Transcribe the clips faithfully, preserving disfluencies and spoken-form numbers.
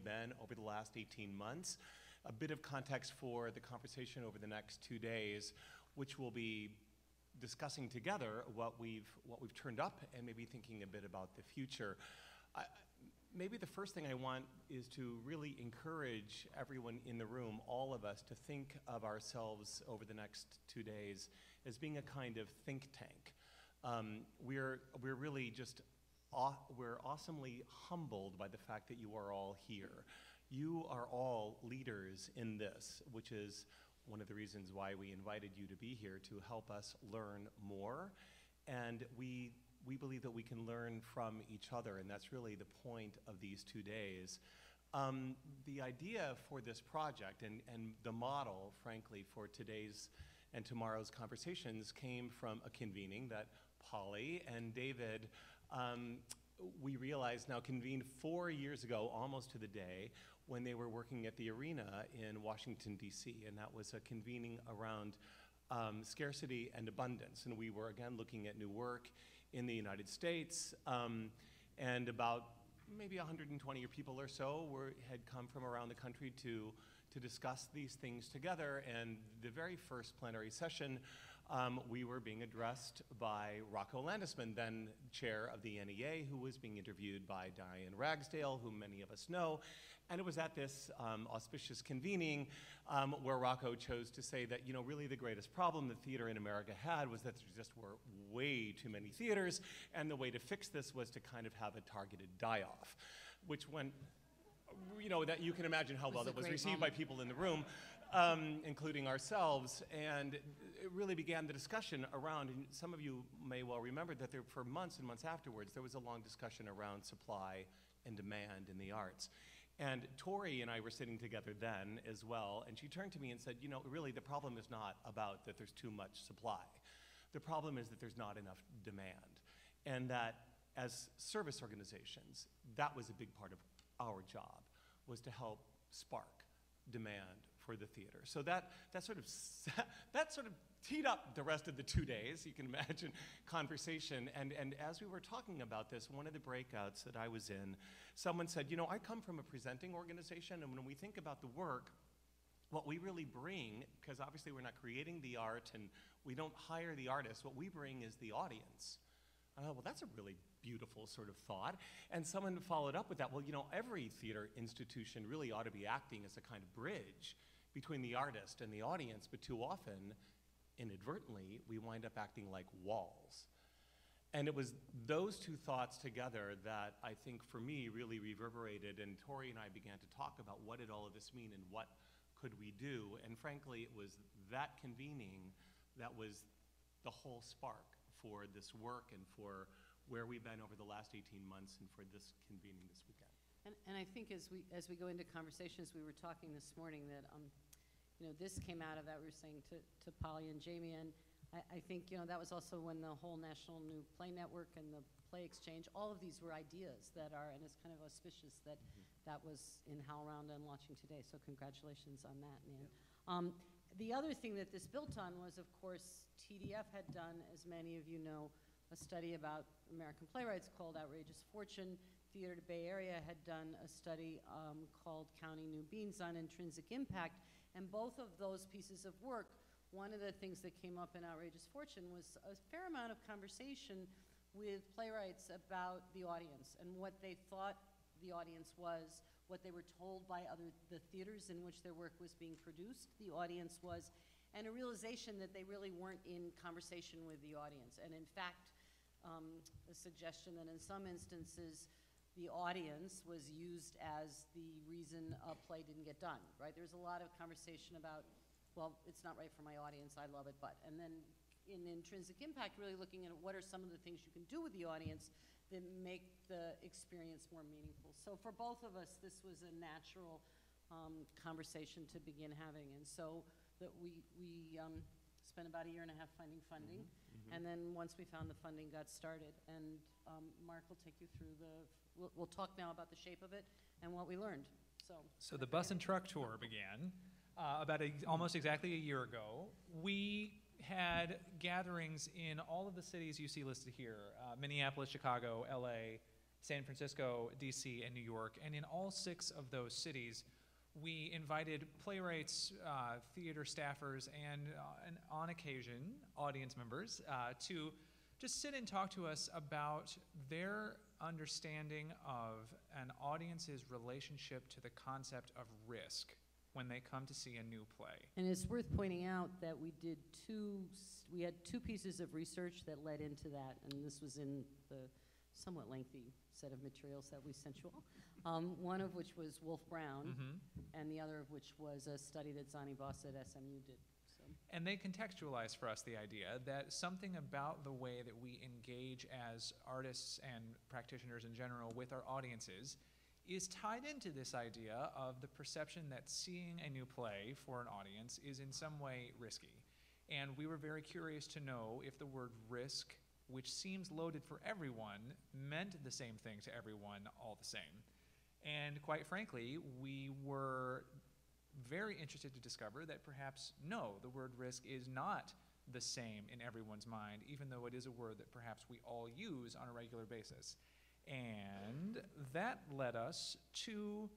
been over the last eighteen months. A bit of context for the conversation over the next two days, which will be discussing together what we've, what we've turned up and maybe thinking a bit about the future. I, maybe the first thing I want is to really encourage everyone in the room, all of us, to think of ourselves over the next two days as being a kind of think tank. Um, we're, we're really just, aw we're awesomely humbled by the fact that you are all here. You are all leaders in this, which is one of the reasons why we invited you to be here, to help us learn more. And we, we believe that we can learn from each other, and that's really the point of these two days. Um, the idea for this project and, and the model, frankly, for today's and tomorrow's conversations came from a convening that Polly and David, um, we realized now convened four years ago, almost to the day, when they were working at the Arena in Washington, D C, and that was a convening around um, scarcity and abundance. And we were, again, looking at new work in the United States, um, and about maybe one hundred twenty people or so were, had come from around the country to, to discuss these things together. And the very first plenary session, Um, we were being addressed by Rocco Landesman, then chair of the N E A, who was being interviewed by Diane Ragsdale, whom many of us know. And it was at this um, auspicious convening um, where Rocco chose to say that, you know, really the greatest problem the theater in America had was that there just were way too many theaters, and the way to fix this was to kind of have a targeted die-off, which went, you know, that you can imagine how well that was received by people in the room. Um, including ourselves, and it really began the discussion around, and some of you may well remember that there, for months and months afterwards, there was a long discussion around supply and demand in the arts. And Tori and I were sitting together then as well, and she turned to me and said, you know, really the problem is not about that there's too much supply. The problem is that there's not enough demand. And that as service organizations, that was a big part of our job, was to help spark demand for the theater. So that, that, sort of, that sort of teed up the rest of the two days, you can imagine, conversation. And, and as we were talking about this, one of the breakouts that I was in, someone said, you know, I come from a presenting organization, and when we think about the work, what we really bring, because obviously we're not creating the art and we don't hire the artists, what we bring is the audience. I thought, well, that's a really beautiful sort of thought. And someone followed up with that, well, you know, every theater institution really ought to be acting as a kind of bridge between the artist and the audience, but too often, inadvertently, we wind up acting like walls. And it was those two thoughts together that I think for me really reverberated, and Tori and I began to talk about what did all of this mean and what could we do. And frankly, it was that convening that was the whole spark for this work and for where we've been over the last eighteen months and for this convening this weekend. And, and I think as we, as we go into conversations, we were talking this morning that, um, you know, this came out of that, we were saying to, to Polly and Jamie, and I, I think, you know, that was also when the whole National New Play Network and the Play Exchange, all of these were ideas that are, and it's kind of auspicious that mm-hmm. that was in HowlRound and launching today, so congratulations on that, Nan. Yep. Um, the other thing that this built on was, of course, T D F had done, as many of you know, a study about American playwrights called Outrageous Fortune. Theater Bay Area had done a study um, called Counting New Beans on intrinsic impact. And both of those pieces of work, one of the things that came up in Outrageous Fortune was a fair amount of conversation with playwrights about the audience and what they thought the audience was, what they were told by other the theaters in which their work was being produced, the audience was, and a realization that they really weren't in conversation with the audience. And in fact, um, a suggestion that in some instances, the audience was used as the reason a play didn't get done, right? There's a lot of conversation about, well, it's not right for my audience, I love it, but. And then in intrinsic impact, really looking at what are some of the things you can do with the audience that make the experience more meaningful. So for both of us, this was a natural um, conversation to begin having. And so that we, we um, spent about a year and a half finding funding. Mm-hmm. And then once we found the funding, got started. And um, Mark will take you through the, we'll, we'll talk now about the shape of it and what we learned. So, so the bus and truck tour began uh, about a, almost exactly a year ago. We had gatherings in all of the cities you see listed here, uh, Minneapolis, Chicago, L A, San Francisco, D C, and New York. And in all six of those cities, we invited playwrights, uh, theater staffers, and, uh, and on occasion, audience members uh, to just sit and talk to us about their understanding of an audience's relationship to the concept of risk when they come to see a new play. And it's worth pointing out that we did two, s- we had two pieces of research that led into that, and this was in the somewhat lengthy set of materials that we sent you all. Um, one of which was Wolf Brown, Mm-hmm. and the other of which was a study that Zani Voss at S M U did. So. And they contextualized for us the idea that something about the way that we engage as artists and practitioners in general with our audiences is tied into this idea of the perception that seeing a new play for an audience is in some way risky. And we were very curious to know if the word risk, which seems loaded for everyone, meant the same thing to everyone all the same. And quite frankly, we were very interested to discover that perhaps, no, the word risk is not the same in everyone's mind, even though it is a word that perhaps we all use on a regular basis. And that led us to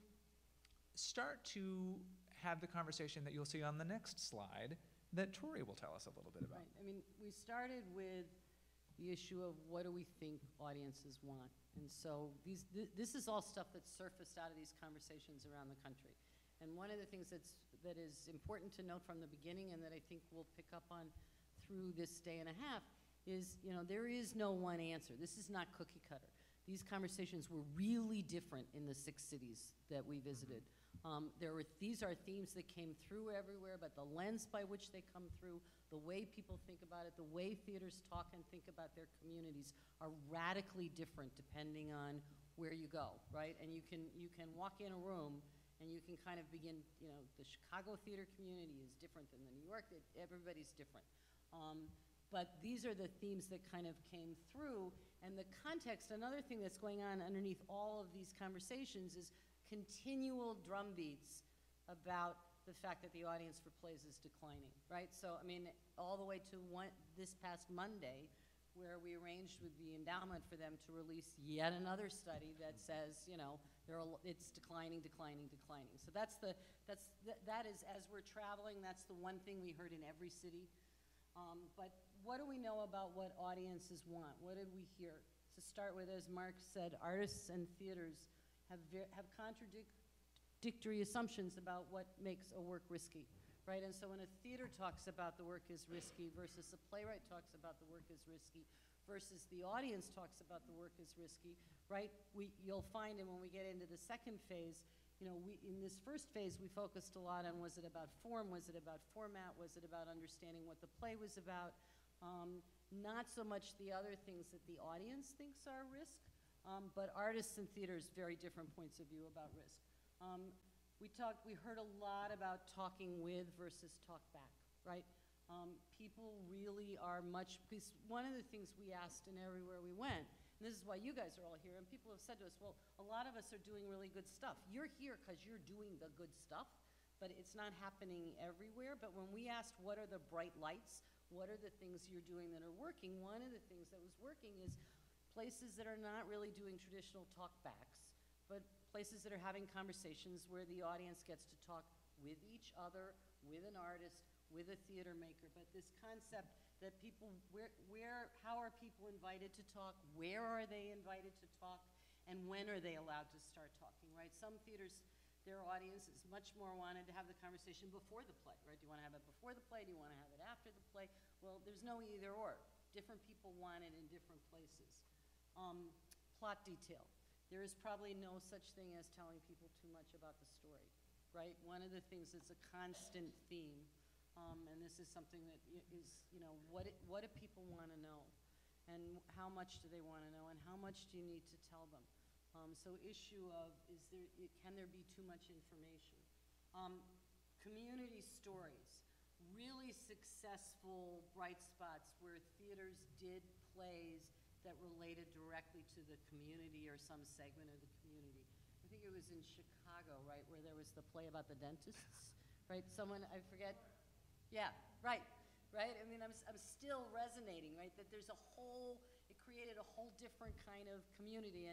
start to have the conversation that you'll see on the next slide that Tori will tell us a little bit about. Right. I mean, we started with the issue of what do we think audiences want. And so these, th this is all stuff that's surfaced out of these conversations around the country. And one of the things that's, that is important to note from the beginning, and that I think we'll pick up on through this day and a half, is, you know, there is no one answer. This is not cookie cutter. These conversations were really different in the six cities that we visited. Um, there were, these are themes that came through everywhere, but the lens by which they come through, the way people think about it, the way theaters talk and think about their communities are radically different depending on where you go, right? And you can, you can walk in a room and you can kind of begin, you know, the Chicago theater community is different than the New York, it, everybody's different. Um, but these are the themes that kind of came through, and the context, another thing that's going on underneath all of these conversations is continual drumbeats about the fact that the audience for plays is declining, right? So, I mean, all the way to one, this past Monday, where we arranged with the endowment for them to release yet another study that says, you know, there are, it's declining, declining, declining. So that's the, that's, th that is, as we're traveling, that's the one thing we heard in every city. Um, but what do we know about what audiences want? What did we hear? To start with, as Mark said, artists and theaters have, have contradictory assumptions about what makes a work risky. Right, and so when a theater talks about the work is risky versus a playwright talks about the work is risky versus the audience talks about the work is risky, right? We, you'll find, and when we get into the second phase, you know, we, in this first phase, we focused a lot on was it about form, was it about format, was it about understanding what the play was about, um, not so much the other things that the audience thinks are risk, um, but artists and theaters, very different points of view about risk. Um, We talked, we heard a lot about talking with versus talk back, right? Um, people really are much, because one of the things we asked in everywhere we went, and this is why you guys are all here, and people have said to us, well, a lot of us are doing really good stuff. You're here because you're doing the good stuff, but it's not happening everywhere. But when we asked what are the bright lights, what are the things you're doing that are working, one of the things that was working is places that are not really doing traditional talk backs, but places that are having conversations where the audience gets to talk with each other, with an artist, with a theater maker. But this concept that people, where, where, how are people invited to talk? Where are they invited to talk? And when are they allowed to start talking, right? Some theaters, their audience is much more wanted to have the conversation before the play, right? Do you want to have it before the play? Do you want to have it after the play? Well, there's no either or. Different people want it in different places. Um, plot detail. There is probably no such thing as telling people too much about the story, right? One of the things that's a constant theme, um, and this is something that is, you know, what, it, what do people want to know? And how much do they want to know? And how much do you need to tell them? Um, so issue of, is there, can there be too much information? Um, community stories, really successful bright spots where theaters did plays that related directly to the community or some segment of the community. I think it was in Chicago, right, where there was the play about the dentists, right? Someone, I forget, yeah, right, right? I mean, I'm, I'm still resonating, right, that there's a whole, it created a whole different kind of community, and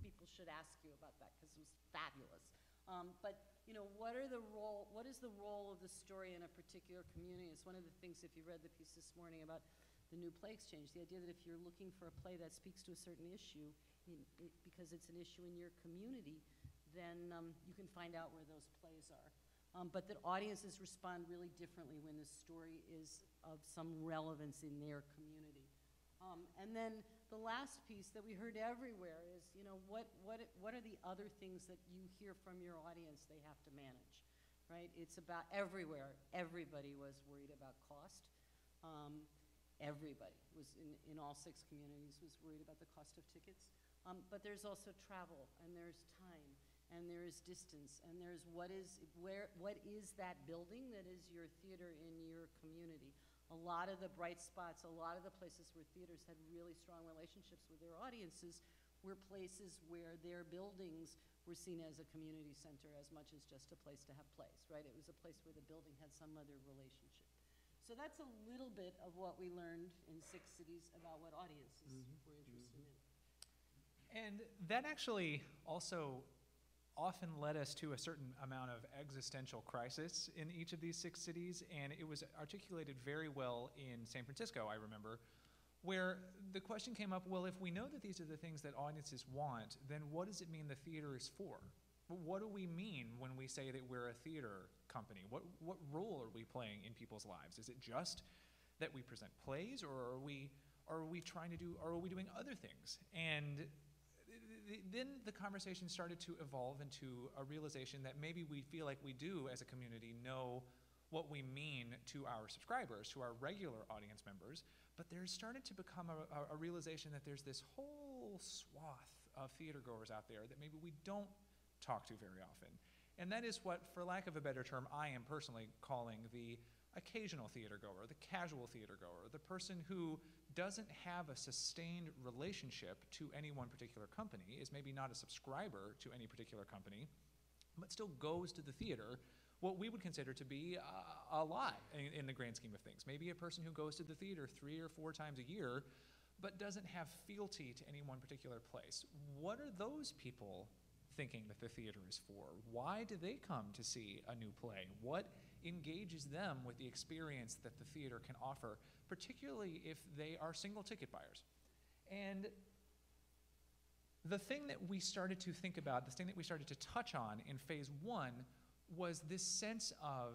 people should ask you about that because it was fabulous. Um, but, you know, what are the role, what is the role of the story in a particular community? It's one of the things, if you read the piece this morning about the new play exchange, the idea that if you're looking for a play that speaks to a certain issue, in, it, because it's an issue in your community, then um, you can find out where those plays are. Um, but that audiences respond really differently when the story is of some relevance in their community. Um, and then the last piece that we heard everywhere is, you know, what, what, what are the other things that you hear from your audience they have to manage, right? It's about everywhere. Everybody was worried about cost. Um, everybody was, in, in all six communities, was worried about the cost of tickets. Um, but there's also travel, and there's time, and there is distance, and there's what is, where, what is that building that is your theater in your community? A lot of the bright spots, a lot of the places where theaters had really strong relationships with their audiences were places where their buildings were seen as a community center as much as just a place to have plays, right? It was a place where the building had some other relationship. So that's a little bit of what we learned in six cities about what audiences mm-hmm. were interested mm-hmm. in. And that actually also often led us to a certain amount of existential crisis in each of these six cities, and it was articulated very well in San Francisco, I remember, where the question came up, well, if we know that these are the things that audiences want, then what does it mean the theater is for? What do we mean when we say that we're a theater company? What, what role are we playing in people's lives? Is it just that we present plays, or are we, are we trying to do, or are we doing other things? And then the conversation started to evolve into a realization that maybe we feel like we do as a community know what we mean to our subscribers, to our regular audience members, but there's started to become a, a, a realization that there's this whole swath of theater goers out there that maybe we don't talk to very often. And that is what, for lack of a better term, I am personally calling the occasional theater goer, the casual theater goer, the person who doesn't have a sustained relationship to any one particular company, is maybe not a subscriber to any particular company, but still goes to the theater, what we would consider to be a, a lot in, in the grand scheme of things. Maybe a person who goes to the theater three or four times a year, but doesn't have fealty to any one particular place. What are those people thinking that the theater is for? Why do they come to see a new play? What engages them with the experience that the theater can offer, particularly if they are single ticket buyers? And the thing that we started to think about, the thing that we started to touch on in phase one was this sense of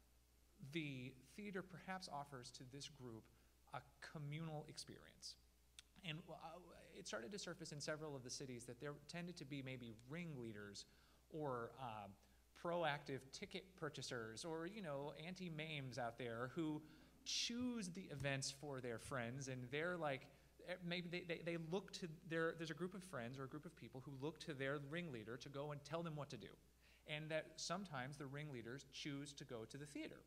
the theater perhaps offers to this group a communal experience. And uh, it started to surface in several of the cities that there tended to be maybe ringleaders or uh, proactive ticket purchasers or, you know, anti-mames out there who choose the events for their friends, and they're like, maybe they, they, they look to their, there's a group of friends or a group of people who look to their ringleader to go and tell them what to do. And that sometimes the ringleaders choose to go to the theater.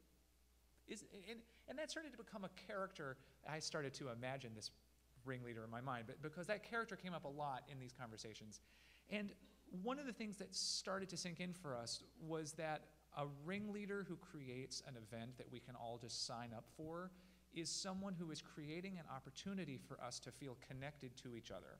Is, and, and that started to become a character. I started to imagine this ringleader in my mind, but because that character came up a lot in these conversations. And one of the things that started to sink in for us was that a ringleader who creates an event that we can all just sign up for is someone who is creating an opportunity for us to feel connected to each other.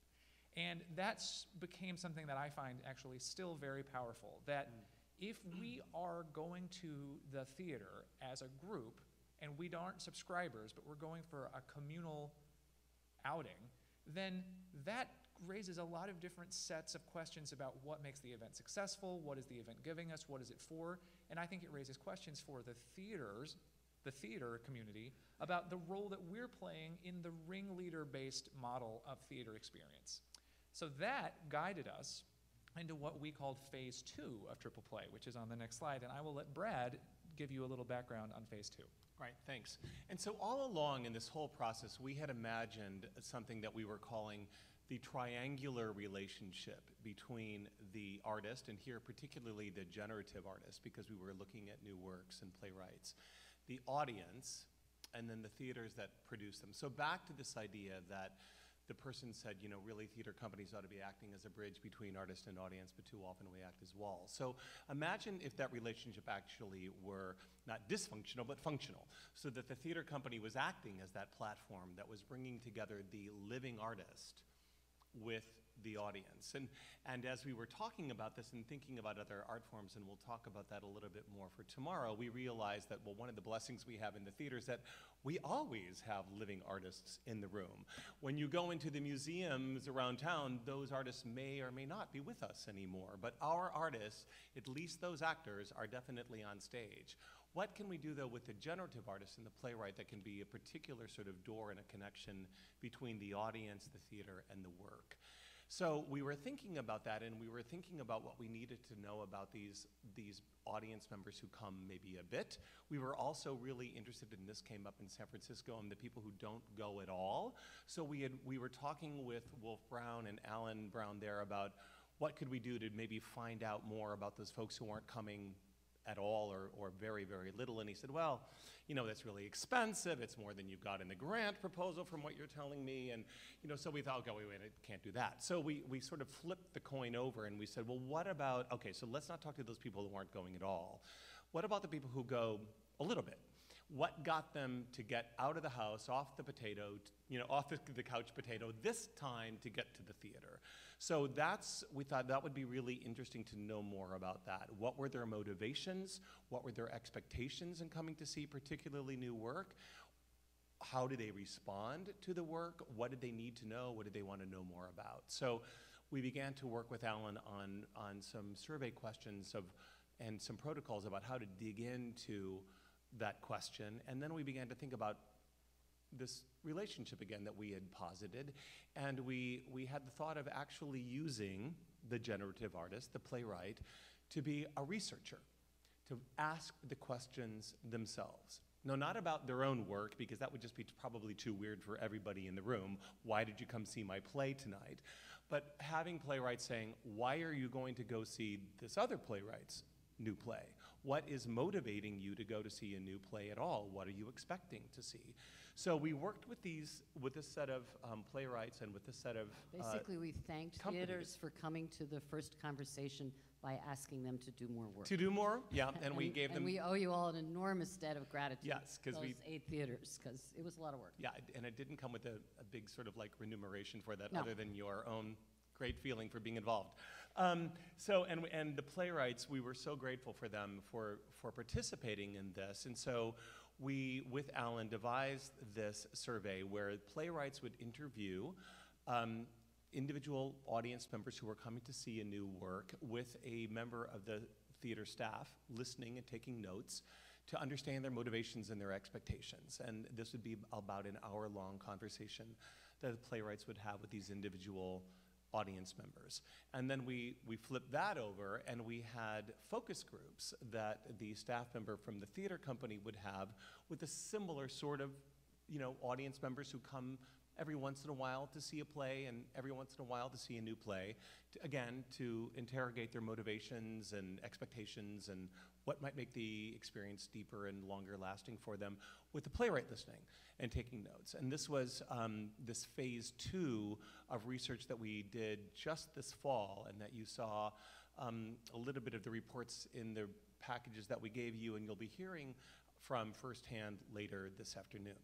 And that became something that I find actually still very powerful, that mm. if we are going to the theater as a group, and we aren't subscribers, but we're going for a communal outing, then that raises a lot of different sets of questions about what makes the event successful, what is the event giving us, what is it for, and I think it raises questions for the theaters, the theater community, about the role that we're playing in the ringleader-based model of theater experience. So that guided us into what we called phase two of Triple Play, which is on the next slide, and I will let Brad give you a little background on phase two. Right, thanks. And so all along in this whole process, we had imagined something that we were calling the triangular relationship between the artist, and here particularly the generative artist, because we were looking at new works and playwrights, the audience, and then the theaters that produce them. So back to this idea that the person said, you know, really theater companies ought to be acting as a bridge between artist and audience, but too often we act as walls. So imagine if that relationship actually were not dysfunctional, but functional, so that the theater company was acting as that platform that was bringing together the living artist with the audience. And, and as we were talking about this and thinking about other art forms, and we'll talk about that a little bit more for tomorrow, we realized that, well, one of the blessings we have in the theater is that we always have living artists in the room. When you go into the museums around town, those artists may or may not be with us anymore, but our artists, at least those actors, are definitely on stage. What can we do, though, with the generative artist and the playwright that can be a particular sort of door and a connection between the audience, the theater, and the work? So we were thinking about that, and we were thinking about what we needed to know about these, these audience members who come maybe a bit. We were also really interested, and this came up in San Francisco, in the people who don't go at all. So we, had, we were talking with Wolf Brown and Alan Brown there about what could we do to maybe find out more about those folks who aren't coming at all or, or very, very little. And he said, well, you know, that's really expensive. It's more than you've got in the grant proposal from what you're telling me. And, you know, so we thought, okay, wait, wait, I can't do that. So we, we sort of flipped the coin over and we said, well, what about, okay, so let's not talk to those people who aren't going at all. What about the people who go a little bit? What got them to get out of the house, off the potato, you know, off the, the couch potato, this time to get to the theater? So that's, we thought that would be really interesting to know more about that. What were their motivations? What were their expectations in coming to see particularly new work? How did they respond to the work? What did they need to know? What did they want to know more about? So we began to work with Alan on, on some survey questions of, and some protocols about how to dig into that question. And then we began to think about this relationship again that we had posited, and we, we had the thought of actually using the generative artist, the playwright, to be a researcher, to ask the questions themselves. No, not about their own work, because that would just be probably too weird for everybody in the room. Why did you come see my play tonight? But having playwrights saying, why are you going to go see this other playwright's new play? What is motivating you to go to see a new play at all? What are you expecting to see? So we worked with these, with this set of um, playwrights and with this set of uh, Basically, we thanked companies. theaters for coming to the first conversation by asking them to do more work. To do more, yeah, and, we gave and them. we owe you all an enormous debt of gratitude. Yes, 'cause those we- eight theaters, because it was a lot of work. Yeah, and it didn't come with a, a big sort of like remuneration for that, No. other than your own great feeling for being involved. Um, so, and, and the playwrights, we were so grateful for them for, for participating in this. And so we, with Alan, devised this survey where playwrights would interview um, individual audience members who were coming to see a new work with a member of the theater staff listening and taking notes to understand their motivations and their expectations. And this would be about an hour-long conversation that the playwrights would have with these individual audience members. And then we, we flipped that over and we had focus groups that the staff member from the theater company would have with a similar sort of, you know, audience members who come every once in a while to see a play and every once in a while to see a new play, to, again, to interrogate their motivations and expectations and what might make the experience deeper and longer lasting for them, with the playwright listening and taking notes. And this was um, this phase two of research that we did just this fall, and that you saw um, a little bit of the reports in the packages that we gave you, and you'll be hearing from firsthand later this afternoon.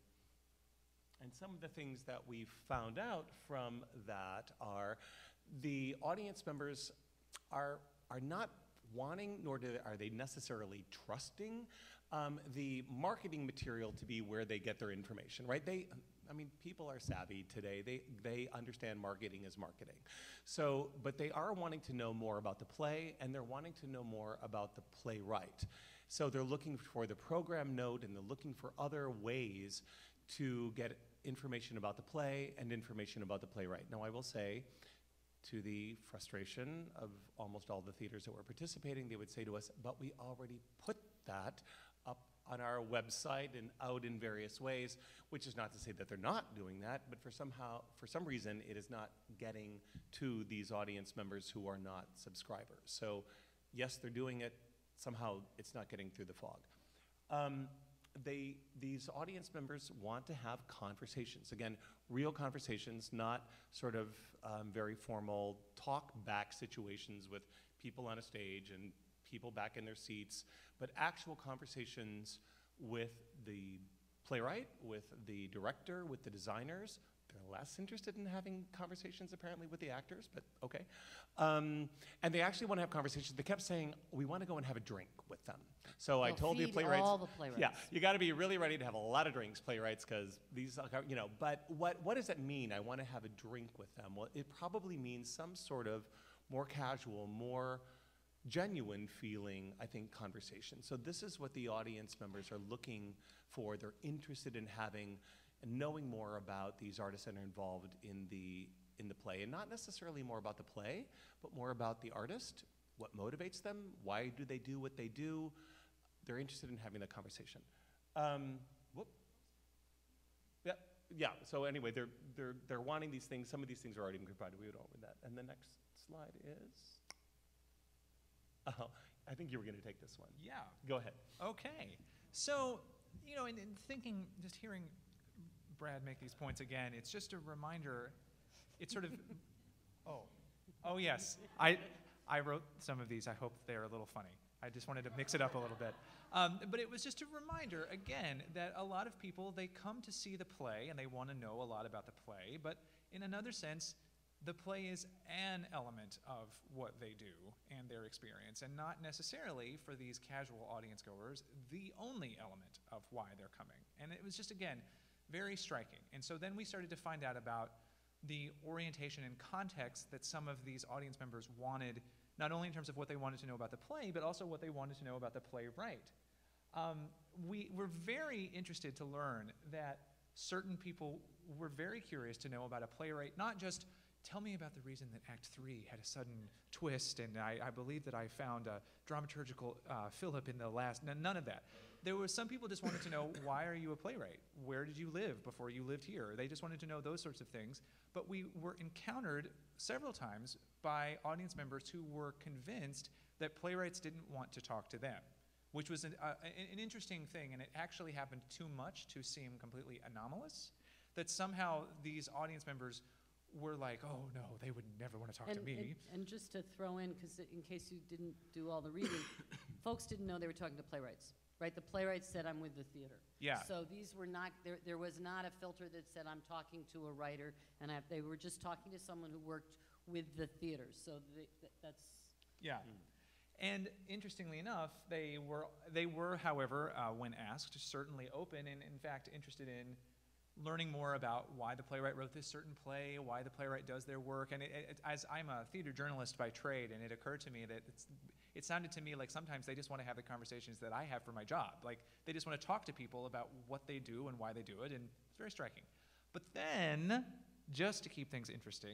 And some of the things that we found out from that are the audience members are, are not wanting, nor do, are they necessarily trusting um, the marketing material to be where they get their information, right? They, I mean, people are savvy today. They, they understand marketing is marketing. So, but they are wanting to know more about the play, and they're wanting to know more about the playwright. So they're looking for the program note, and they're looking for other ways to get information about the play and information about the playwright. Now, I will say, to the frustration of almost all the theaters that were participating, they would say to us, but we already put that up on our website and out in various ways, which is not to say that they're not doing that, but for somehow, for some reason, it is not getting to these audience members who are not subscribers. So yes, they're doing it, somehow it's not getting through the fog. Um, They, these audience members want to have conversations. Again, real conversations, not sort of um, very formal talk-back situations with people on a stage and people back in their seats, but actual conversations with the playwright, with the director, with the designers, they're less interested in having conversations apparently with the actors, but okay. Um, and they actually want to have conversations. They kept saying, we want to go and have a drink with them. So I They'll told the feed playwrights. all the playwrights. Yeah, you got to be really ready to have a lot of drinks, playwrights, because these, are, you know, but what, what does that mean? I want to have a drink with them. Well, it probably means some sort of more casual, more genuine feeling, I think, conversation. So this is what the audience members are looking for. They're interested in having and knowing more about these artists that are involved in the, in the play, and not necessarily more about the play, but more about the artist, what motivates them, why do they do what they do. They're interested in having that conversation. Um, whoop. Yeah, yeah, so anyway, they're, they're, they're wanting these things. Some of these things are already provided. We would all with that. And the next slide is, oh, I think you were gonna take this one. Yeah. Go ahead. Okay. So, you know, in, in thinking, just hearing Brad make these points again, it's just a reminder, it's sort of, oh, oh yes, I, I wrote some of these. I hope they're a little funny. I just wanted to mix it up a little bit. Um, but it was just a reminder, again, that a lot of people, they come to see the play and they want to know a lot about the play, but in another sense, the play is an element of what they do and their experience, and not necessarily, for these casual audience goers, the only element of why they're coming. And it was just, again, very striking. And so then we started to find out about the orientation and context that some of these audience members wanted, not only in terms of what they wanted to know about the play, but also what they wanted to know about the playwright. Um, we were very interested to learn that certain people were very curious to know about a playwright, not just tell me about the reason that Act Three had a sudden twist, and I, I believe that I found a dramaturgical uh, Philip in the last, n none of that. There were some people just wanted to know, why are you a playwright? Where did you live before you lived here? They just wanted to know those sorts of things. But we were encountered several times by audience members who were convinced that playwrights didn't want to talk to them, which was an, uh, an interesting thing, and it actually happened too much to seem completely anomalous, that somehow these audience members were like, oh no, they would never want to talk And, to me. and, and just to throw in, because in case you didn't do all the reading, folks didn't know they were talking to playwrights, right? The playwrights said, I'm with the theater. Yeah. So these were not, there, there was not a filter that said, I'm talking to a writer, and I, they were just talking to someone who worked with the theater. So they, that, that's, Yeah. And interestingly enough, they were, they were, however, uh, when asked, certainly open and, in fact, interested in learning more about why the playwright wrote this certain play, why the playwright does their work. And it, it, as I'm a theater journalist by trade, and it occurred to me that it's, it sounded to me like sometimes they just want to have the conversations that I have for my job. Like, they just want to talk to people about what they do and why they do it, and it's very striking. But then, just to keep things interesting,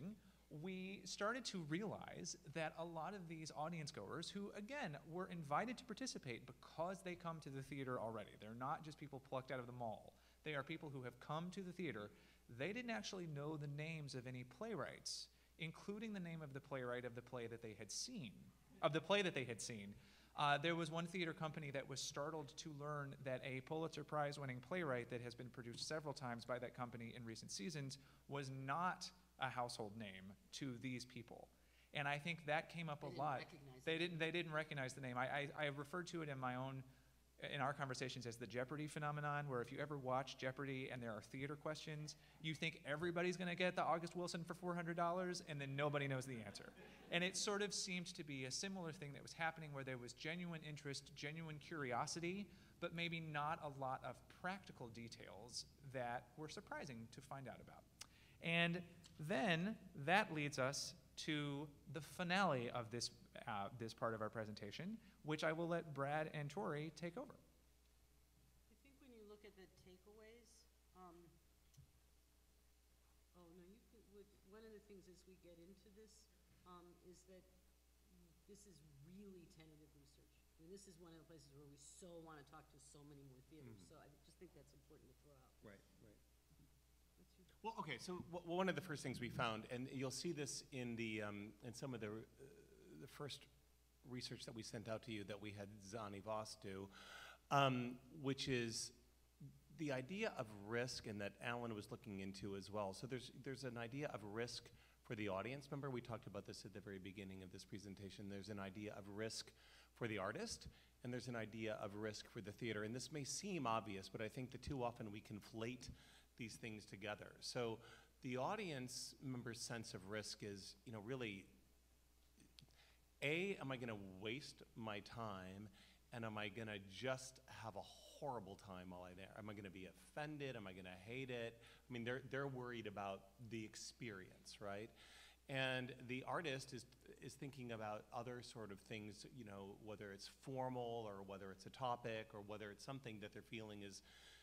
we started to realize that a lot of these audience goers who, again, were invited to participate because they come to the theater already. They're not just people plucked out of the mall. They are people who have come to the theater. They didn't actually know the names of any playwrights, including the name of the playwright of the play that they had seen, of the play that they had seen. Uh, there was one theater company that was startled to learn that a Pulitzer Prize winning playwright that has been produced several times by that company in recent seasons was not a household name to these people. And I think that came up They a didn't lot. recognize They the didn't, they didn't recognize the name. I, I, I referred to it in my own, in our conversations as the Jeopardy phenomenon, where if you ever watch Jeopardy and there are theater questions, you think everybody's gonna get the August Wilson for four hundred dollars, and then nobody knows the answer. And it sort of seemed to be a similar thing that was happening, where there was genuine interest, genuine curiosity, but maybe not a lot of practical details that were surprising to find out about. And then that leads us to the finale of this, uh, this part of our presentation, which I will let Brad and Tori take over. I think when you look at the takeaways, um, oh no, you could, would, one of the things as we get into this, um, is that this is really tentative research. I mean, this is one of the places where we so want to talk to so many more theaters, Mhm. so I just think that's important to throw out. Right, right. What's your- Well, okay, so w one of the first things we found, and you'll see this in the um, in some of the uh, the first research that we sent out to you that we had Zani Voss do, um, which is the idea of risk, and that Alan was looking into as well. So there's there's an idea of risk for the audience member. We talked about this at the very beginning of this presentation. There's an idea of risk for the artist, and there's an idea of risk for the theater. And this may seem obvious, but I think that too often we conflate these things together. So the audience member's sense of risk is, you know, really, A, am I gonna waste my time, and am I gonna just have a horrible time while I'm there? Am I gonna be offended? Am I gonna hate it? I mean, they're, they're worried about the experience, right? And the artist is, is thinking about other sort of things, you know, whether it's formal or whether it's a topic or whether it's something that they're feeling is,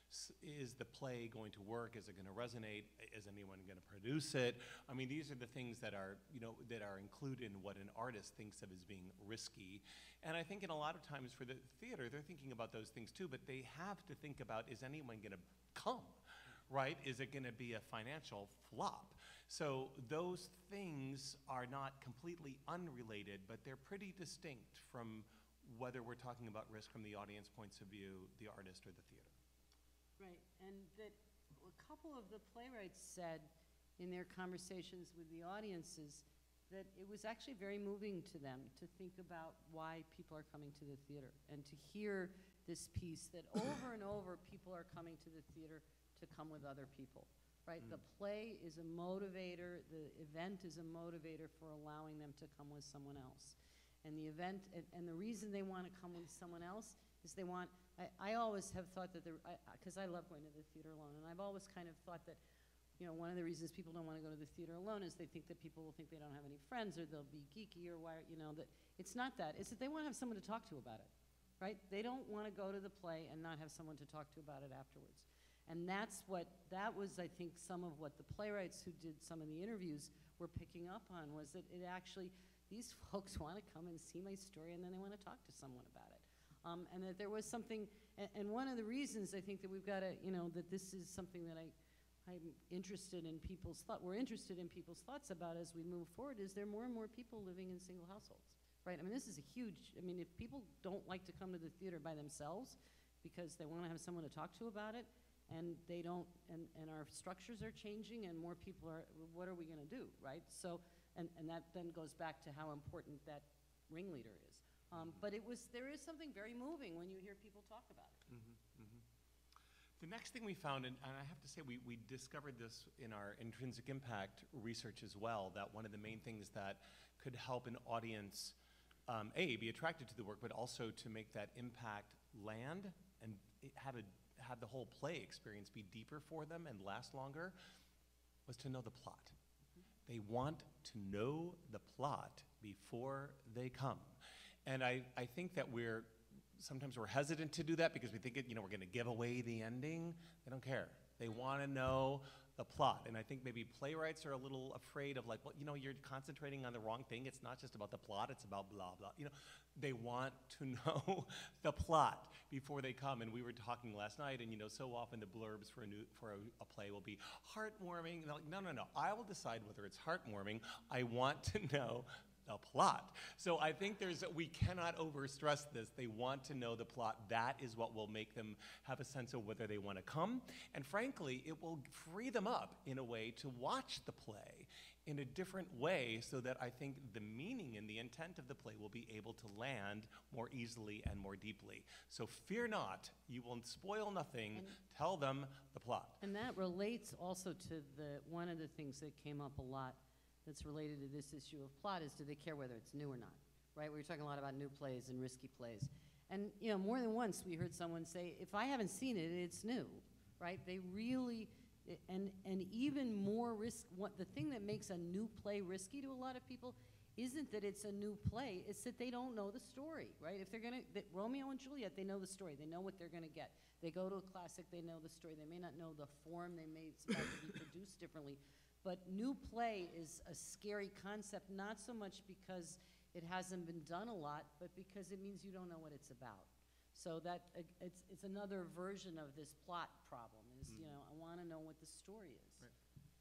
is the play going to work? Is it going to resonate? Is anyone going to produce it? I mean, these are the things that are, you know, that are included in what an artist thinks of as being risky. And I think in a lot of times for the theater, they're thinking about those things too, but they have to think about, is anyone going to come, right? Is it going to be a financial flop? So those things are not completely unrelated, but they're pretty distinct from whether we're talking about risk from the audience points of view, the artist, or the theater. Right, and that a couple of the playwrights said in their conversations with the audiences that it was actually very moving to them to think about why people are coming to the theater and to hear this piece that over and over people are coming to the theater to come with other people. Right, mm. The play is a motivator, the event is a motivator for allowing them to come with someone else. And the event, and, and the reason they want to come with someone else is they want, I, I always have thought that, because I, I love going to the theater alone, and I've always kind of thought that, you know, one of the reasons people don't want to go to the theater alone is they think that people will think they don't have any friends or they'll be geeky or why, you know, that it's not that. It's that they want to have someone to talk to about it, right? They don't want to go to the play and not have someone to talk to about it afterwards. And that's what, that was, I think, some of what the playwrights who did some of the interviews were picking up on, was that it actually, these folks want to come and see my story and then they want to talk to someone about it. Um, and that there was something, and, and one of the reasons I think that we've got to, you know, that this is something that I, I'm interested in people's thought, we're interested in people's thoughts about as we move forward, is there more and more people living in single households, right? I mean, this is a huge, I mean, if people don't like to come to the theater by themselves because they want to have someone to talk to about it, and they don't, and, and our structures are changing and more people are, what are we gonna do, right? So, and, and that then goes back to how important that ringleader is. Um, but it was, there is something very moving when you hear people talk about it. Mm-hmm, mm-hmm. The next thing we found, and, and I have to say we, we discovered this in our intrinsic impact research as well, that one of the main things that could help an audience, um, A, be attracted to the work, but also to make that impact land and it have a have the whole play experience be deeper for them and last longer, was to know the plot. Mm-hmm. They want to know the plot before they come. And I, I think that we're, sometimes we're hesitant to do that because we think, it, you know, we're gonna give away the ending. They don't care. They wanna know the plot. And I think maybe playwrights are a little afraid of like, well, you know, you're concentrating on the wrong thing. It's not just about the plot, it's about blah, blah. You know, they want to know the plot before they come. And we were talking last night, and you know, so often the blurbs for a new for a, a play will be heartwarming. And they're like, no, no, no. I will decide whether it's heartwarming. I want to know the plot. So I think there's we cannot overstress this. They want to know the plot. That is what will make them have a sense of whether they want to come. And frankly, it will free them up in a way to watch the play in a different way, so that I think the meaning and the intent of the play will be able to land more easily and more deeply. So fear not, you will spoil nothing, and tell them the plot. And that relates also to the, one of the things that came up a lot that's related to this issue of plot is, do they care whether it's new or not, right? We were talking a lot about new plays and risky plays. And you know, more than once we heard someone say, if I haven't seen it, it's new, right? They really, and, and even more risk, what, the thing that makes a new play risky to a lot of people isn't that it's a new play, it's that they don't know the story, right? If they're gonna, that Romeo and Juliet, they know the story, they know what they're gonna get. They go to a classic, they know the story, they may not know the form, they may expect to be produced differently. But new play is a scary concept, not so much because it hasn't been done a lot, but because it means you don't know what it's about. So that, uh, it's, it's another version of this plot problem, is, mm. you know, I wanna know what the story is. Right.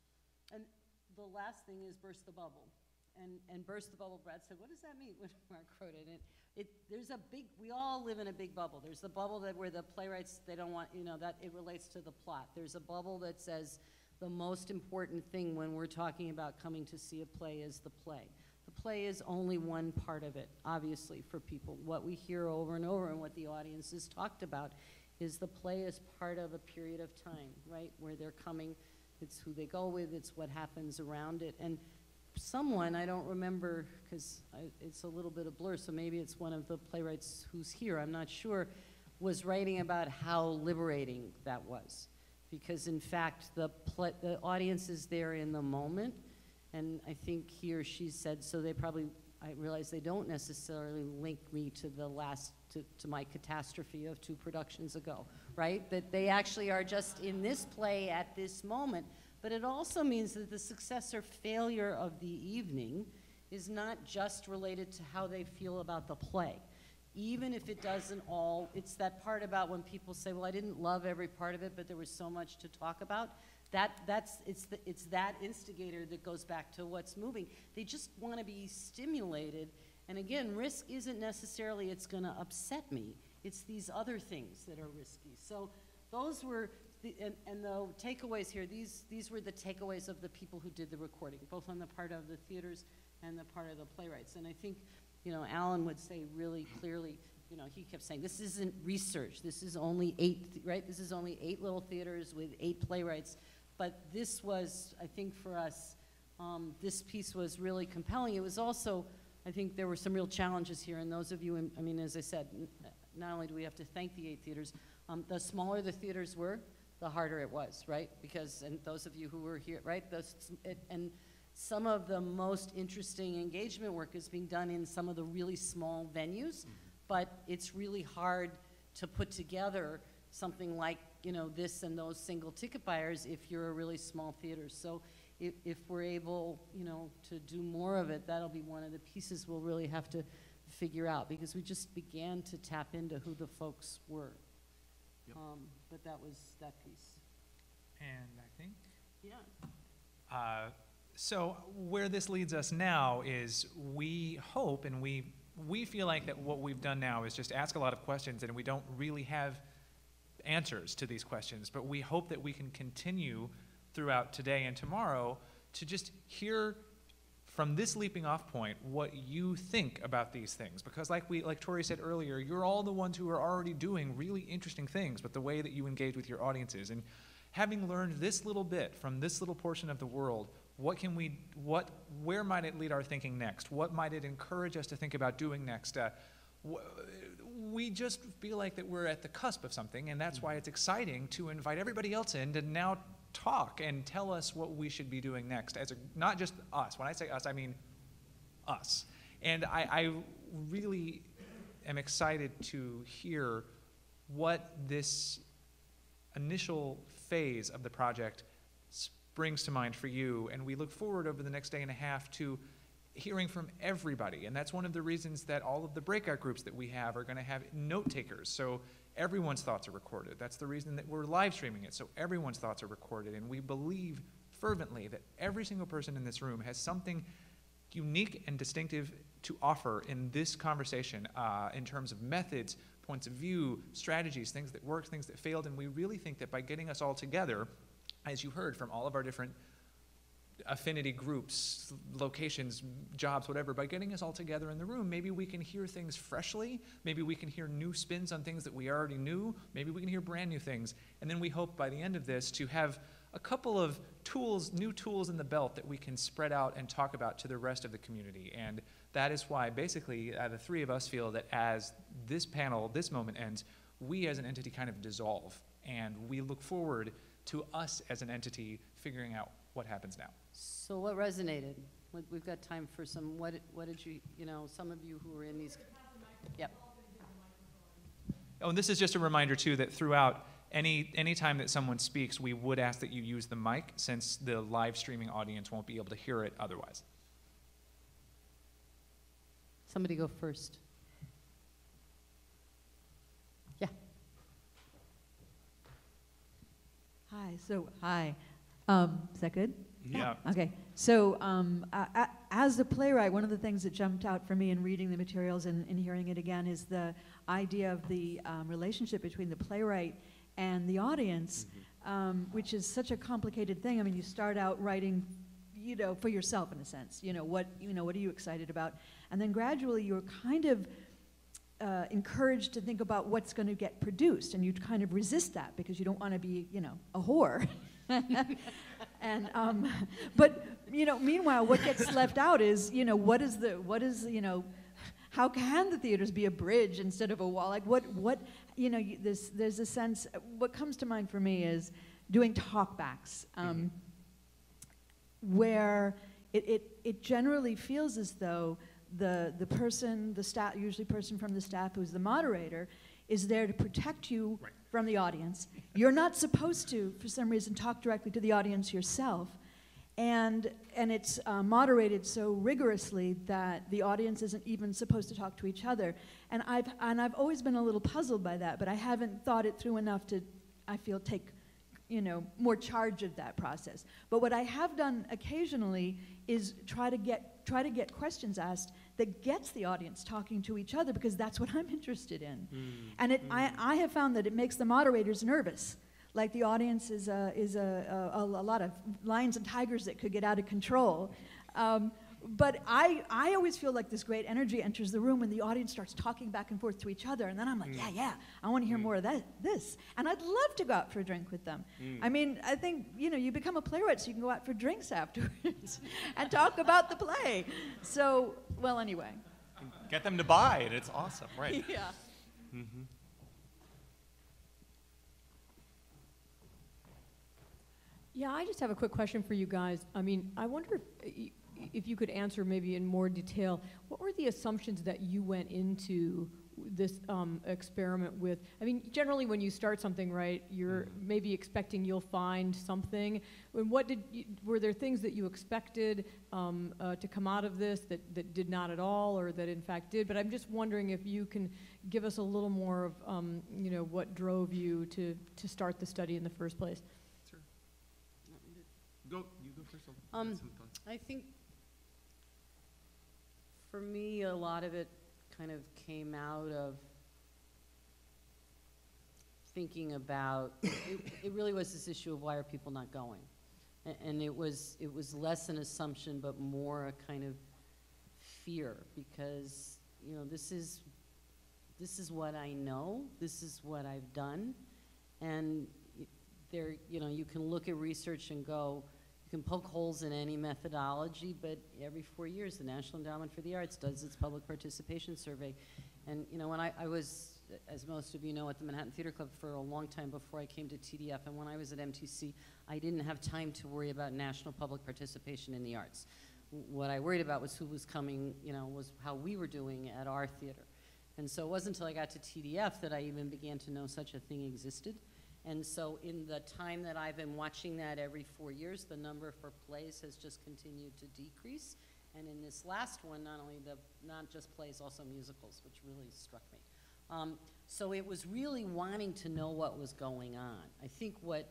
And the last thing is burst the bubble. And, and burst the bubble, Brad said, what does that mean when Mark wrote it? And it, there's a big, we all live in a big bubble. There's the bubble that where the playwrights, they don't want, you know, that it relates to the plot. There's a bubble that says the most important thing when we're talking about coming to see a play is the play. The play is only one part of it, obviously, for people. What we hear over and over and what the audience has talked about is the play is part of a period of time, right, where they're coming it's who they go with, it's what happens around it. And someone, I don't remember, because it's a little bit of blur, so maybe it's one of the playwrights who's here, I'm not sure, was writing about how liberating that was. Because in fact, the, pl the audience is there in the moment, and I think he or she said, so they probably, I realize they don't necessarily link me to the last, to, to my catastrophe of two productions ago, right? That they actually are just in this play at this moment. But it also means that the success or failure of the evening is not just related to how they feel about the play. Even if it doesn't all, it's that part about when people say, well, I didn't love every part of it, but there was so much to talk about. That, that's, it's, the, it's that instigator that goes back to what's moving. They just want to be stimulated. And again, risk isn't necessarily it's going to upset me. It's these other things that are risky. So those were, the, and, and the takeaways here, these, these were the takeaways of the people who did the recording, both on the part of the theaters and the part of the playwrights. And I think, you know, Alan would say really clearly, you know, he kept saying, this isn't research. This is only eight, right? This is only eight little theaters with eight playwrights. But this was, I think for us, um, this piece was really compelling. It was also, I think there were some real challenges here. And those of you, in, I mean, as I said, n not only do we have to thank the eight theaters, um, the smaller the theaters were, the harder it was, right? Because, and those of you who were here, right? Those, it, and some of the most interesting engagement work is being done in some of the really small venues, but it's really hard to put together something like, you know, this and those single ticket buyers if you're a really small theater. So if, if we're able, you know, to do more of it, that'll be one of the pieces we'll really have to figure out, because we just began to tap into who the folks were. Yep. Um, but that was that piece. And I think, Yeah. uh, so where this leads us now is we hope and we, we feel like that what we've done now is just ask a lot of questions, and we don't really have answers to these questions, but we hope that we can continue throughout today and tomorrow to just hear from this leaping off point what you think about these things. Because like we, like Tori said earlier, you're all the ones who are already doing really interesting things, but the way that you engage with your audiences. And having learned this little bit from this little portion of the world, what can we, what, where might it lead our thinking next? What might it encourage us to think about doing next? Uh, we just feel like that we're at the cusp of something, and that's why it's exciting to invite everybody else in to now talk and tell us what we should be doing next. As a, not just us. When I say us, I mean us. And I, I really am excited to hear what this initial phase of the project brings to mind for you, and we look forward over the next day and a half to hearing from everybody. And that's one of the reasons that all of the breakout groups that we have are going to have note takers, so everyone's thoughts are recorded. That's the reason that we're live streaming it, so everyone's thoughts are recorded. And we believe fervently that every single person in this room has something unique and distinctive to offer in this conversation, uh, in terms of methods, points of view, strategies, things that worked, things that failed. And we really think that by getting us all together, as you heard from all of our different affinity groups, locations, jobs, whatever, by getting us all together in the room, maybe we can hear things freshly, maybe we can hear new spins on things that we already knew, maybe we can hear brand new things. And then we hope by the end of this to have a couple of tools, new tools in the belt that we can spread out and talk about to the rest of the community. And that is why basically uh, the three of us feel that as this panel, this moment ends, we as an entity kind of dissolve, and we look forward to us as an entity figuring out what happens now. So what resonated? What- We've got time for some, what, what did you, you know, some of you who were in these. Yep. Oh, and this is just a reminder too that throughout any any time that someone speaks, we would ask that you use the mic, since the live streaming audience won't be able to hear it otherwise. Somebody go first. Yeah. Hi, so, hi. Um, is that good? Yeah. Okay, so um, uh, uh, as a playwright, one of the things that jumped out for me in reading the materials and, and hearing it again is the idea of the um, relationship between the playwright and the audience, Mm-hmm. um, which is such a complicated thing. I mean, you start out writing, you know, for yourself in a sense. You know, what, you know, what are you excited about? And then gradually you're kind of uh, encouraged to think about what's going to get produced, and you kind of resist that because you don't want to be, you know, a whore. And, um, but, you know, meanwhile, what gets left out is, you know, what is the, what is, you know, how can the theaters be a bridge instead of a wall? Like what, what, you know, you, this, there's a sense, what comes to mind for me is doing talkbacks, um, mm-hmm. where it, it, it generally feels as though the, the person, the staff, usually person from the staff who's the moderator, is there to protect you right. from the audience. You're not supposed to, for some reason, talk directly to the audience yourself. And, and it's uh, moderated so rigorously that the audience isn't even supposed to talk to each other. And I've, and I've always been a little puzzled by that, but I haven't thought it through enough to, I feel, take, you know, more charge of that process. But what I have done occasionally is try to get, try to get questions asked that gets the audience talking to each other, because that's what I'm interested in. Mm. And it, mm. I, I have found that it makes the moderators nervous. Like the audience is, a, is a, a, a lot of lions and tigers that could get out of control. Um, but I, I always feel like this great energy enters the room when the audience starts talking back and forth to each other. And then I'm like, mm. yeah, yeah, I want to hear mm. more of that, this. And I'd love to go out for a drink with them. Mm. I mean, I think, you know, you become a playwright so you can go out for drinks afterwards and talk about the play. So, well, anyway. Get them to buy it. It's awesome, right? Yeah. Mm-hmm. Yeah, I just have a quick question for you guys. I mean, I wonder if, if you could answer maybe in more detail, what were the assumptions that you went into this um, experiment with? I mean, generally when you start something, right, you're maybe expecting you'll find something. And what did you, were there things that you expected um, uh, to come out of this that, that did not at all, or that in fact did? But I'm just wondering if you can give us a little more of, um, you know, what drove you to, to start the study in the first place. Go, you go first. Um, I think for me, a lot of it kind of came out of thinking about, it, it really was this issue of why are people not going? And, and it was, it was less an assumption, but more a kind of fear, because, you know, this is, this is what I know, this is what I've done, and there, you know, you can look at research and go, you can poke holes in any methodology, but every four years the National Endowment for the Arts does its public participation survey. And you know, when I, I was, as most of you know, at the Manhattan Theater Club for a long time before I came to T D F, and when I was at M T C, I didn't have time to worry about national public participation in the arts. What I worried about was who was coming, you know, was how we were doing at our theater. And so it wasn't until I got to T D F that I even began to know such a thing existed. And so in the time that I've been watching that every four years, the number for plays has just continued to decrease. And in this last one, not only the, not just plays, also musicals, which really struck me. Um, so it was really wanting to know what was going on. I think what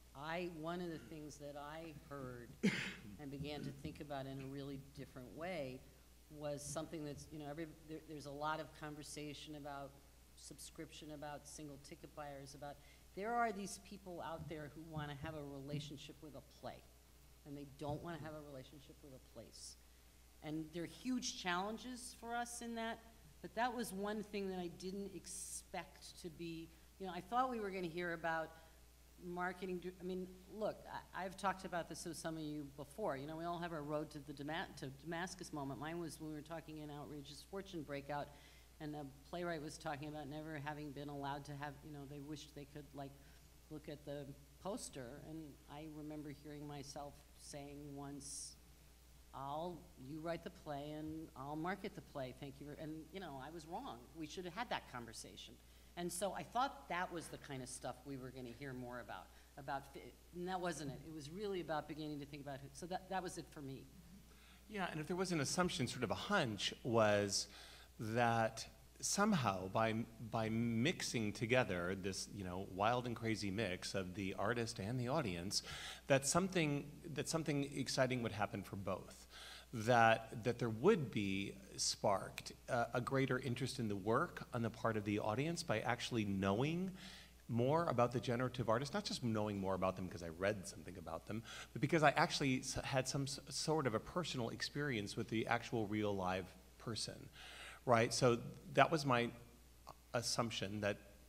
I, one of the things that I heard and began to think about in a really different way was something that's, you know, every, there, there's a lot of conversation about subscription, about single ticket buyers, about, there are these people out there who want to have a relationship with a play, and they don't want to have a relationship with a place. And there are huge challenges for us in that, but that was one thing that I didn't expect to be, you know, I thought we were going to hear about marketing. I mean, look, I, I've talked about this with some of you before. You know, we all have our road to the Dama to Damascus moment. Mine was when we were talking in Outrageous Fortune Breakout, and a playwright was talking about never having been allowed to have, you know, they wished they could, like, look at the poster. And I remember hearing myself saying once, I'll, you write the play and I'll market the play, thank you. And, you know, I was wrong. We should have had that conversation. And so I thought that was the kind of stuff we were going to hear more about. about and that wasn't it. It was really about beginning to think about it. So that, that was it for me. Yeah, and if there was an assumption, sort of a hunch, was that somehow by, by mixing together this, you know, wild and crazy mix of the artist and the audience, that something, that something exciting would happen for both. That, that there would be sparked uh, a greater interest in the work on the part of the audience by actually knowing more about the generative artist, not just knowing more about them because I read something about them, but because I actually had some s sort of a personal experience with the actual real live person, right? So that was my assumption, that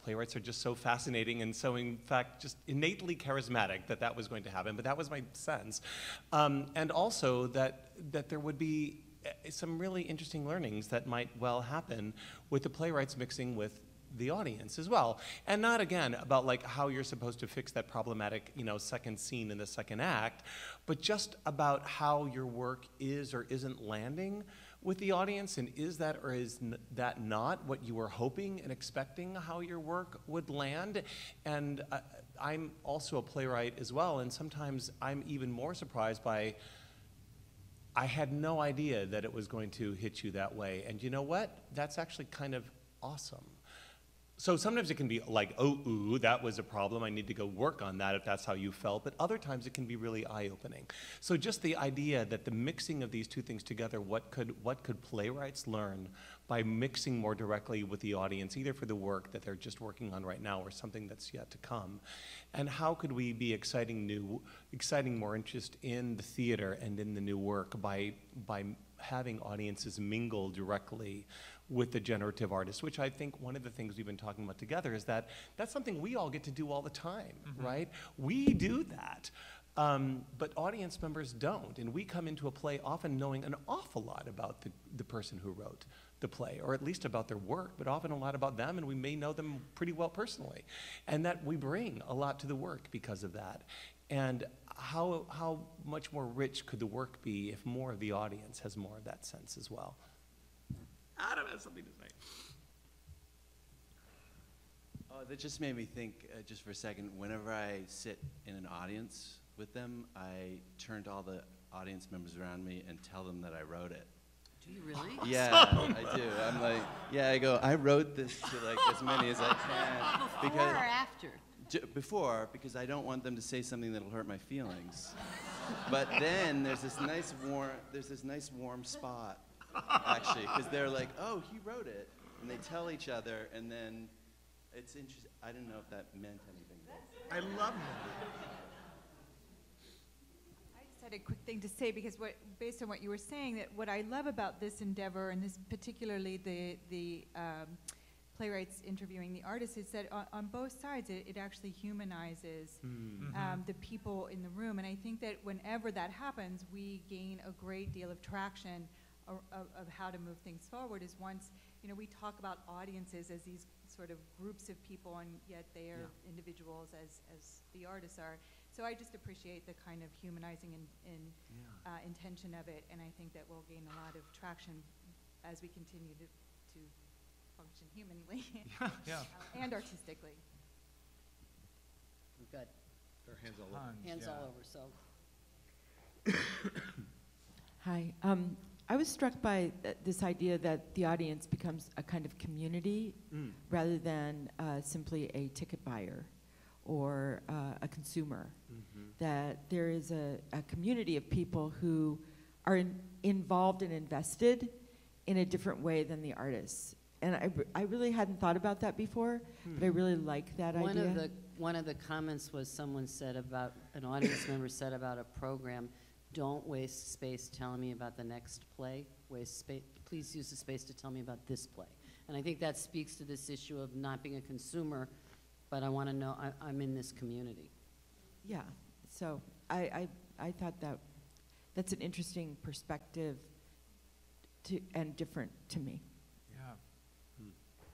playwrights are just so fascinating and so, in fact, just innately charismatic that that was going to happen, but that was my sense. Um, and also that, that there would be some really interesting learnings that might well happen with the playwrights mixing with the audience as well. And not, again, about like how you're supposed to fix that problematic, you know, second scene in the second act, but just about how your work is or isn't landing with the audience, and is that or is n that not what you were hoping and expecting how your work would land? And uh, I'm also a playwright as well, and sometimes I'm even more surprised by, I had no idea that it was going to hit you that way. And you know what? That's actually kind of awesome. So sometimes it can be like, oh, ooh, that was a problem. I need to go work on that if that's how you felt. But other times it can be really eye-opening. So just the idea that the mixing of these two things together, what could, what could playwrights learn by mixing more directly with the audience, either for the work that they're just working on right now or something that's yet to come? And how could we be exciting new, exciting more interest in the theater and in the new work by, by having audiences mingle directly with the generative artists, which I think one of the things we've been talking about together is that that's something we all get to do all the time, mm-hmm. right? We do that, um, but audience members don't. And we come into a play often knowing an awful lot about the, the person who wrote the play, or at least about their work, but often a lot about them, and we may know them pretty well personally. And that we bring a lot to the work because of that. And how, how much more rich could the work be if more of the audience has more of that sense as well? Adam has something to say. Oh, that just made me think, uh, just for a second, whenever I sit in an audience with them, I turn to all the audience members around me and tell them that I wrote it. Do you really? Yeah, I do. I'm like, yeah, I go, I wrote this to like as many as I can. Before because or after? J before, because I don't want them to say something that'll hurt my feelings. But then there's this nice warm, there's this nice warm spot. Actually, because they're like, oh, he wrote it, and they tell each other, and then it's interesting. I didn't know if that meant anything. I love that. I just had a quick thing to say, because what, based on what you were saying, that what I love about this endeavor, and this particularly the the um, playwrights interviewing the artists, is that on, on both sides it, it actually humanizes mm-hmm. um, the people in the room, and I think that whenever that happens, we gain a great deal of traction Of, of how to move things forward. Is once, you know, we talk about audiences as these sort of groups of people, and yet they are yeah. individuals as, as the artists are. So I just appreciate the kind of humanizing and, and yeah. uh, intention of it, and I think that we'll gain a lot of traction as we continue to, to function humanly yeah. Yeah. uh, and artistically. Good. Their hands all over. Hands yeah. all over, so. Hi. Um, I was struck by th this idea that the audience becomes a kind of community mm. rather than uh, simply a ticket buyer or uh, a consumer. Mm-hmm. That there is a, a community of people who are in, involved and invested in a different way than the artists. And I, I really hadn't thought about that before, mm-hmm. but I really like that one idea. Of the, one of the comments was someone said about, an audience member said about a program, don't waste space telling me about the next play. Waste space. Please use the space to tell me about this play. And I think that speaks to this issue of not being a consumer, but I want to know I, I'm in this community. Yeah. So I, I I thought that that's an interesting perspective to and different to me. Yeah. Hmm.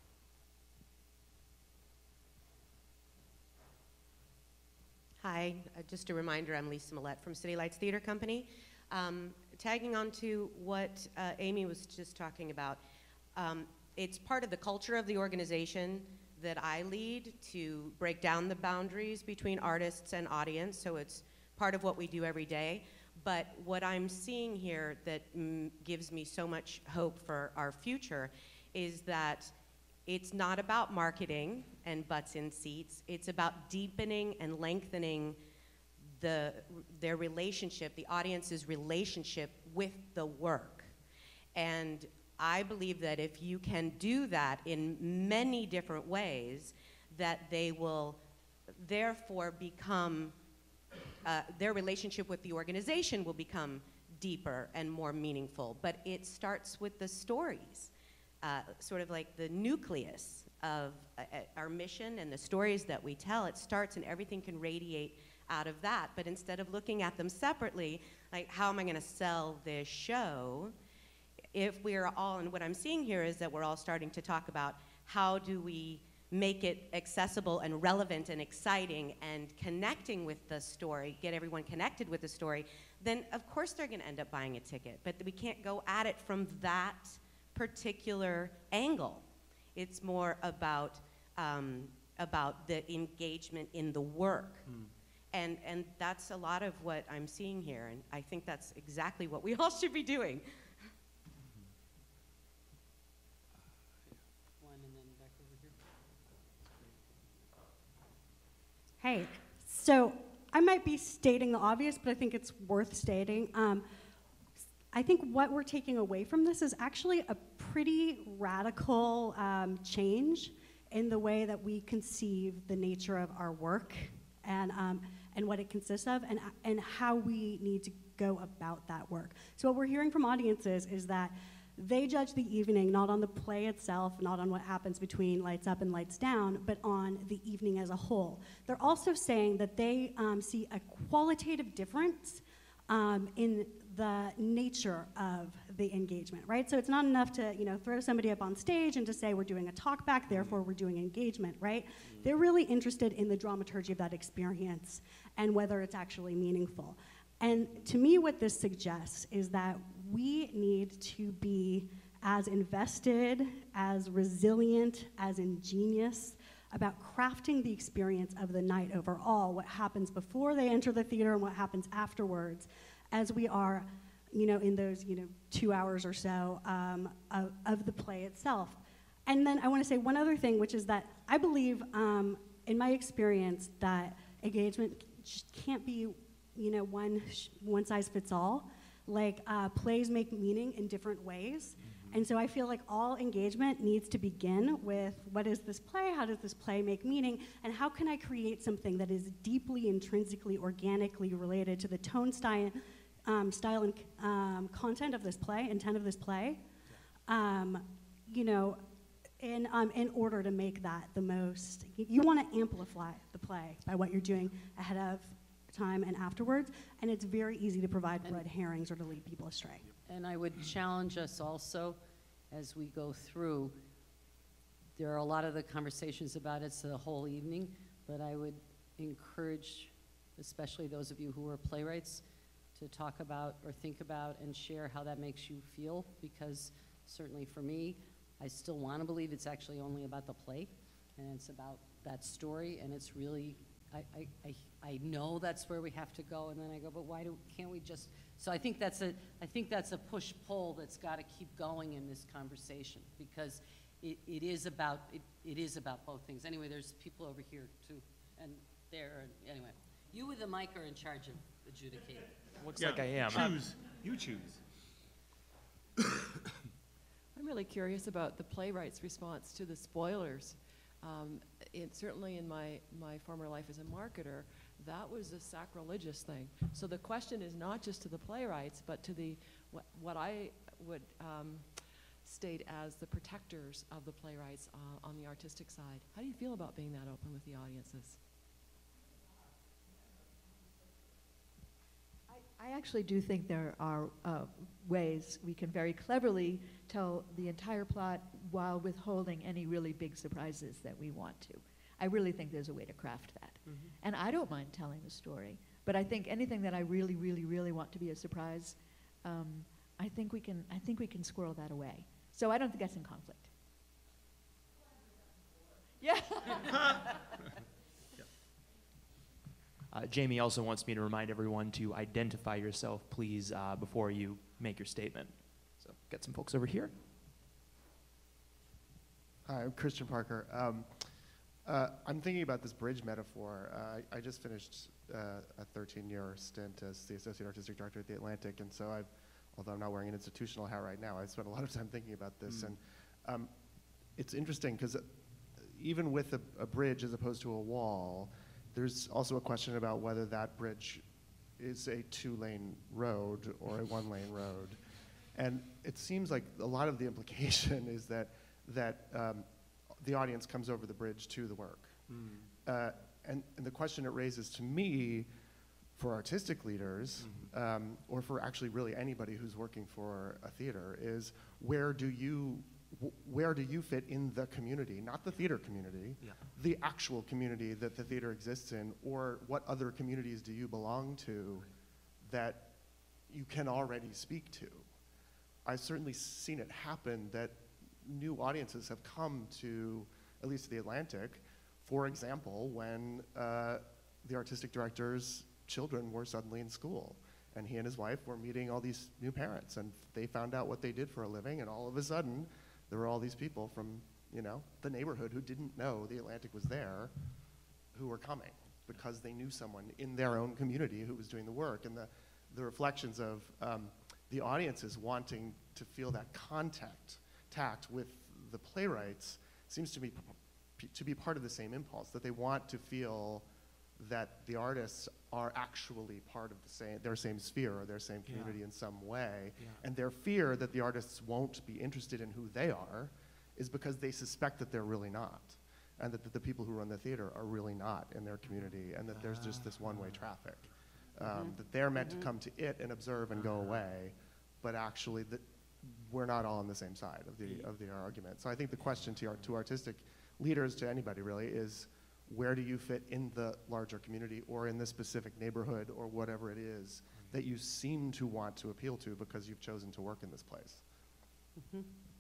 Hi, uh, just a reminder, I'm Lisa Millette from City Lights Theater Company. Um, tagging on to what uh, Amy was just talking about, um, it's part of the culture of the organization that I lead to break down the boundaries between artists and audience, so it's part of what we do every day. But what I'm seeing here that mm, gives me so much hope for our future is that it's not about marketing and butts in seats. It's about deepening and lengthening the, their relationship, the audience's relationship with the work. And I believe that if you can do that in many different ways, that they will therefore become, uh, their relationship with the organization will become deeper and more meaningful. But it starts with the stories, uh, sort of like the nucleus of uh, uh, our mission and the stories that we tell. It starts and everything can radiate out of that. But instead of looking at them separately, like how am I going to sell this show, if we're all, and what I'm seeing here is that we're all starting to talk about how do we make it accessible and relevant and exciting and connecting with the story, get everyone connected with the story, then of course they're going to end up buying a ticket. But we can't go at it from that particular angle. It's more about, um, about the engagement in the work. Mm. And, and that's a lot of what I'm seeing here, and I think that's exactly what we all should be doing. One and then back over Hey, here. so I might be stating the obvious, but I think it's worth stating. Um, I think what we're taking away from this is actually a pretty radical um, change in the way that we conceive the nature of our work and, um, and what it consists of and, and how we need to go about that work. So what we're hearing from audiences is that they judge the evening not on the play itself, not on what happens between lights up and lights down, but on the evening as a whole. They're also saying that they um, see a qualitative difference um, in the nature of the engagement, right? So it's not enough to, you know, throw somebody up on stage and to say we're doing a talk back, therefore we're doing engagement, right? They're really interested in the dramaturgy of that experience and whether it's actually meaningful. And to me, what this suggests is that we need to be as invested, as resilient, as ingenious about crafting the experience of the night overall, what happens before they enter the theater and what happens afterwards, as we are, you know, in those, you know, two hours or so um, of, of the play itself. And then I want to say one other thing, which is that I believe, um, in my experience, that engagement just can't be, you know, one sh one size fits all. Like uh, plays make meaning in different ways. Mm-hmm. And so I feel like all engagement needs to begin with what is this play, how does this play make meaning, and how can I create something that is deeply, intrinsically, organically related to the tone, style, um, style and um, content of this play, intent of this play, um, you know, in, um, in order to make that the most, you, you want to amplify the play by what you're doing ahead of time and afterwards, and it's very easy to provide and red herrings or to lead people astray. And I would challenge us also as we go through. There are a lot of the conversations about it's the whole evening, but I would encourage, especially those of you who are playwrights, to talk about or think about and share how that makes you feel, because certainly for me, I still want to believe it's actually only about the play, and it's about that story, and it's really, I, I, I, I know that's where we have to go, and then I go, but why do, can't we just, so I think that's a, I think that's a push-pull that's got to keep going in this conversation, because it, it is about, it, it is about both things. Anyway, there's people over here too, and there, and anyway. You with the mic are in charge of adjudicating. Looks yeah, like I am. Choose, you choose. I'm really curious about the playwright's response to the spoilers. Um, it, certainly in my, my former life as a marketer, that was a sacrilegious thing. So the question is not just to the playwrights, but to the, what, what I would um, state as the protectors of the playwrights uh, on the artistic side. How do you feel about being that open with the audiences? I actually do think there are uh, ways we can very cleverly tell the entire plot while withholding any really big surprises that we want to. I really think there's a way to craft that. Mm-hmm. And I don't mind telling the story, but I think anything that I really, really, really want to be a surprise, um, I think we can, I think we can squirrel that away. So I don't think that's in conflict. Yeah. Uh, Jamie also wants me to remind everyone to identify yourself, please, uh, before you make your statement. So, got some folks over here. Hi, I'm Christian Parker. Um, uh, I'm thinking about this bridge metaphor. Uh, I, I just finished uh, a thirteen-year stint as the Associate Artistic Director at The Atlantic, and so I've, although I'm not wearing an institutional hat right now, I spent a lot of time thinking about this. Mm. And um, it's interesting because even with a, a bridge as opposed to a wall, there's also a question about whether that bridge is a two-lane road or a one-lane road. And it seems like a lot of the implication is that, that um, the audience comes over the bridge to the work. Mm. Uh, and, and the question it raises to me, for artistic leaders, Mm-hmm. um, or for actually really anybody who's working for a theater, is where do you, wh- where do you fit in the community, not the theater community, Yeah. the actual community that the theater exists in, or what other communities do you belong to that you can already speak to? I've certainly seen it happen that new audiences have come to, at least to the Atlantic, for example, when uh, the artistic director's children were suddenly in school, and he and his wife were meeting all these new parents, and they found out what they did for a living, and all of a sudden, there were all these people from, you know, the neighborhood who didn't know the Atlantic was there, who were coming because they knew someone in their own community who was doing the work. And the, the reflections of um, the audiences wanting to feel that contact, tact with the playwrights seems to me p- to be part of the same impulse, that they want to feel that the artists are actually part of the same, their same sphere or their same community Yeah. in some way. Yeah. And their fear that the artists won't be interested in who they are is because they suspect that they're really not. And that, that the people who run the theater are really not in their community, and that there's just this one-way traffic. Um, Mhm. That they're meant Mhm. to come to it and observe and go away, but actually that we're not all on the same side of the, of the argument. So I think the question to, our, to artistic leaders, to anybody really, is where do you fit in the larger community or in the specific neighborhood or whatever it is that you seem to want to appeal to because you've chosen to work in this place? Mhm.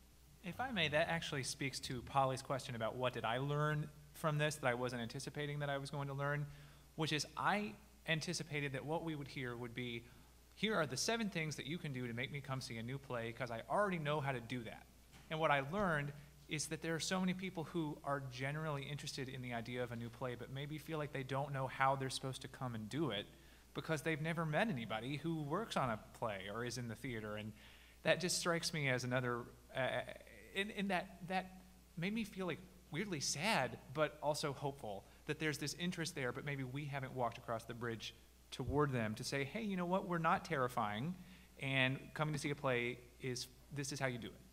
If I may, that actually speaks to Polly's question about what did I learn from this that I wasn't anticipating that I was going to learn, which is I anticipated that what we would hear would be, here are the seven things that you can do to make me come see a new play because I already know how to do that. And what I learned is that there are so many people who are generally interested in the idea of a new play but maybe feel like they don't know how they're supposed to come and do it because they've never met anybody who works on a play or is in the theater. And that just strikes me as another, uh, in, in that, that made me feel like weirdly sad but also hopeful that there's this interest there, but maybe we haven't walked across the bridge toward them to say, hey, you know what, we're not terrifying, and coming to see a play is, this is how you do it.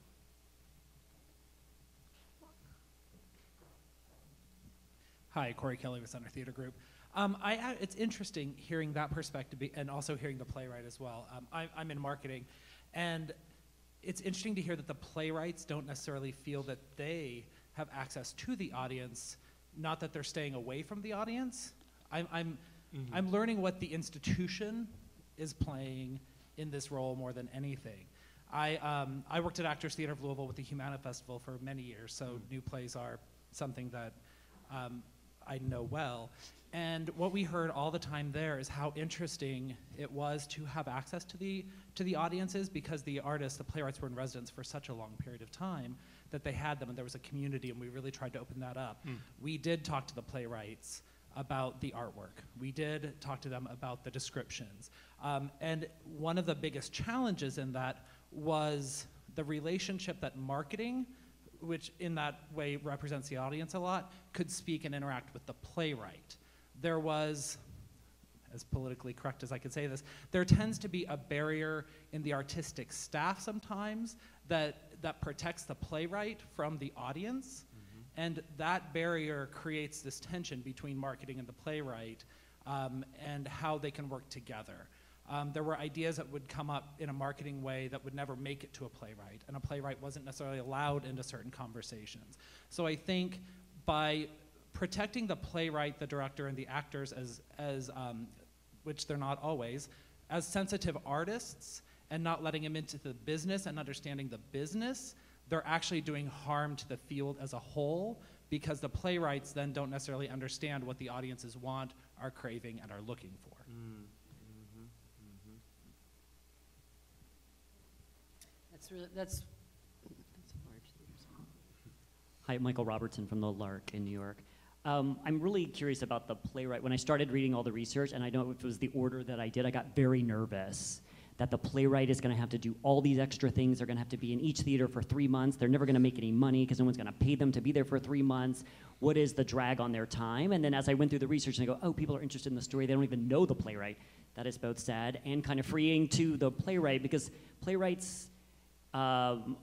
Hi, Corey Kelly with Center Theater Group. Um, I, I, it's interesting hearing that perspective be, and also hearing the playwright as well. Um, I, I'm in marketing, and it's interesting to hear that the playwrights don't necessarily feel that they have access to the audience, not that they're staying away from the audience. I'm, I'm, mm-hmm. I'm learning what the institution is playing in this role more than anything. I, um, I worked at Actors Theater of Louisville with the Humana Festival for many years, so mm. new plays are something that um, I know well. And what we heard all the time there is how interesting it was to have access to the, to the audiences, because the artists, the playwrights, were in residence for such a long period of time that they had them, and there was a community, and we really tried to open that up. Mm. We did talk to the playwrights about the artwork. We did talk to them about the descriptions. Um, and one of the biggest challenges in that was the relationship that marketing, which in that way represents the audience a lot, could speak and interact with the playwright. There was, as politically correct as I could say this, there tends to be a barrier in the artistic staff sometimes that, that protects the playwright from the audience. Mm-hmm. And that barrier creates this tension between marketing and the playwright, um, and how they can work together. Um, there were ideas that would come up in a marketing way that would never make it to a playwright, and a playwright wasn't necessarily allowed into certain conversations. So I think by protecting the playwright, the director, and the actors as, as um, which they're not always, as sensitive artists, and not letting them into the business and understanding the business, they're actually doing harm to the field as a whole, because the playwrights then don't necessarily understand what the audiences want, are craving, and are looking for. Mm. That's really, that's, that's a large theater. Hi, Michael Robertson from the Lark in New York. Um, I'm really curious about the playwright. When I started reading all the research, and I know if it was the order that I did, I got very nervous that the playwright is going to have to do all these extra things. They're going to have to be in each theater for three months. They're never going to make any money because no one's going to pay them to be there for three months. What is the drag on their time? And then as I went through the research, and I go, oh, people are interested in the story. They don't even know the playwright. That is both sad and kind of freeing to the playwright, because playwrights, Um,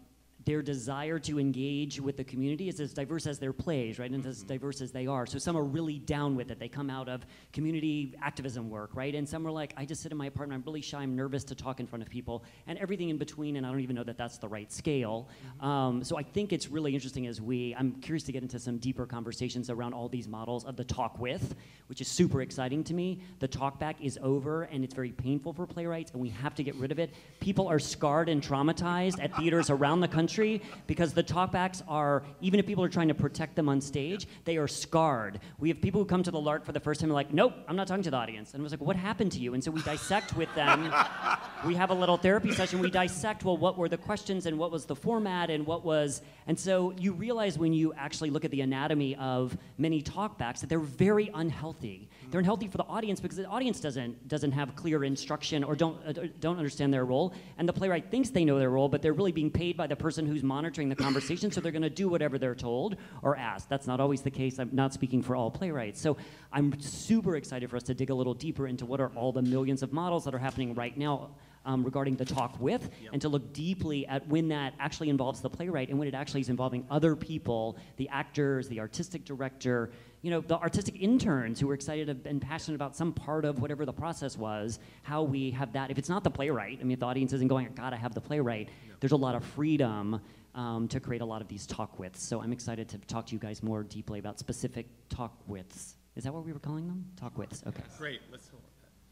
their desire to engage with the community is as diverse as their plays, right, and as diverse as they are. So some are really down with it. They come out of community activism work, right, and some are like, I just sit in my apartment, I'm really shy, I'm nervous to talk in front of people, and everything in between, and I don't even know that that's the right scale. Mm-hmm. um, so I think it's really interesting as we, I'm curious to get into some deeper conversations around all these models of the talk with, which is super exciting to me. The talk back is over, and it's very painful for playwrights, and we have to get rid of it. People are scarred and traumatized at theaters around the country because the talkbacks are, even if people are trying to protect them on stage, they are scarred. We have people who come to the Lark for the first time and are like, nope, I'm not talking to the audience. And I was like, what happened to you? And so we dissect with them. We have a little therapy session. We dissect, well, what were the questions and what was the format and what was, and so you realize when you actually look at the anatomy of many talkbacks that they're very unhealthy. They're unhealthy for the audience because the audience doesn't doesn't have clear instruction or don't uh, don't understand their role, and the playwright thinks they know their role, but they're really being paid by the person who's monitoring the conversation, so they're going to do whatever they're told or asked. That's not always the case. I'm not speaking for all playwrights. So I'm super excited for us to dig a little deeper into what are all the millions of models that are happening right now um, regarding the talk with, yep. and to look deeply at when that actually involves the playwright and when it actually is involving other people, the actors, the artistic director, you know, the artistic interns who are excited and passionate about some part of whatever the process was, how we have that. If it's not the playwright, I mean, if the audience isn't going, I gotta have the playwright, no. there's a lot of freedom um, to create a lot of these talk withs. So I'm excited to talk to you guys more deeply about specific talk withs. Is that what we were calling them? Talk withs, okay. Great, let's hold that.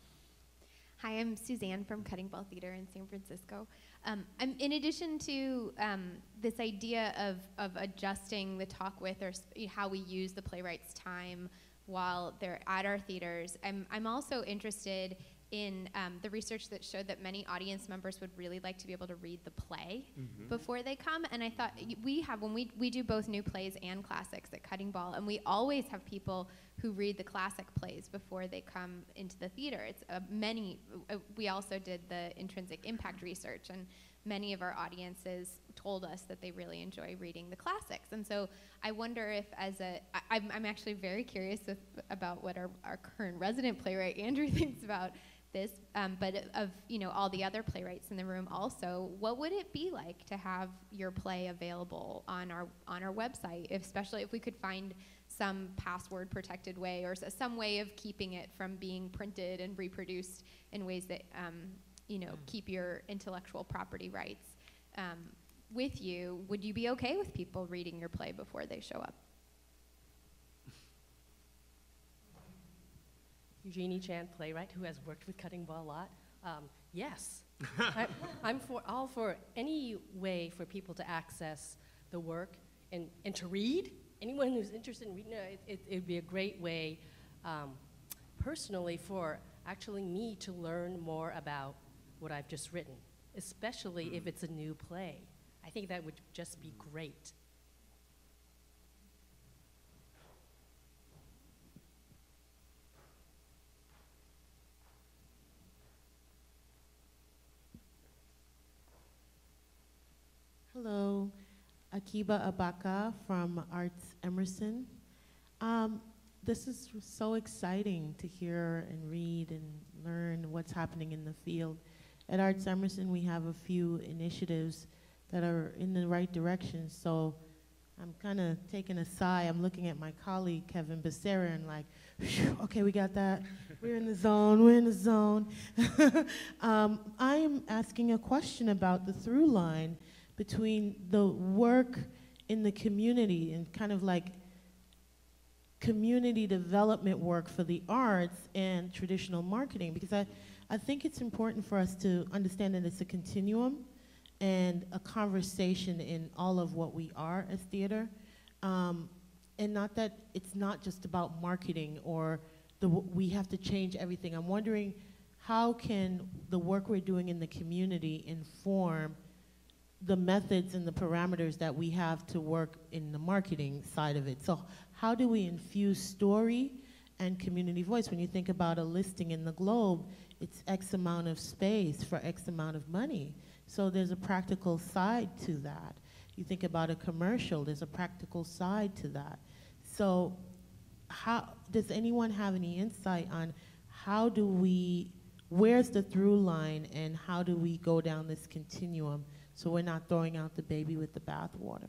Hi, I'm Suzanne from Cutting Ball Theater in San Francisco. Um, I'm, in addition to um, this idea of, of adjusting the talk with or sp- how we use the playwright's time while they're at our theaters, I'm, I'm also interested in um, the research that showed that many audience members would really like to be able to read the play mm-hmm. before they come. And I thought we have, when we, we do both new plays and classics at Cutting Ball, and we always have people who read the classic plays before they come into the theater. It's uh, many, uh, we also did the intrinsic impact research, and many of our audiences told us that they really enjoy reading the classics. And so I wonder if as a, I, I'm, I'm actually very curious if, about what our, our current resident playwright, Andrew, thinks about this, um, but of, you know, all the other playwrights in the room also, what would it be like to have your play available on our, on our website, especially if we could find some password protected way or s- some way of keeping it from being printed and reproduced in ways that, um, you know, mm. keep your intellectual property rights um, with you. Would you be okay with people reading your play before they show up? Eugenie Chan, playwright who has worked with Cutting Ball a lot. Um, yes, I, I'm for all for any way for people to access the work and, and to read. Anyone who's interested in reading it, it, it'd be a great way, um, personally, for actually me to learn more about what I've just written, especially mm. if it's a new play. I think that would just be great. Hello, Akiba Abaka from Arts Emerson. Um, this is so exciting to hear and read and learn what's happening in the field. At Arts Emerson, we have a few initiatives that are in the right direction, so I'm kind of taking a sigh. I'm looking at my colleague, Kevin Becerra, and like, okay, we got that. We're in the zone, we're in the zone. um, I am asking a question about the through line between the work in the community and kind of like community development work for the arts and traditional marketing, because I, I think it's important for us to understand that it's a continuum and a conversation in all of what we are as theater, um, and not that it's not just about marketing or the w we have to change everything. I'm wondering how can the work we're doing in the community inform the methods and the parameters that we have to work in the marketing side of it. So how do we infuse story and community voice? When you think about a listing in the Globe, it's X amount of space for X amount of money. So there's a practical side to that. You think about a commercial, there's a practical side to that. So how, does anyone have any insight on how do we, where's the through line and how do we go down this continuum so we're not throwing out the baby with the bathwater.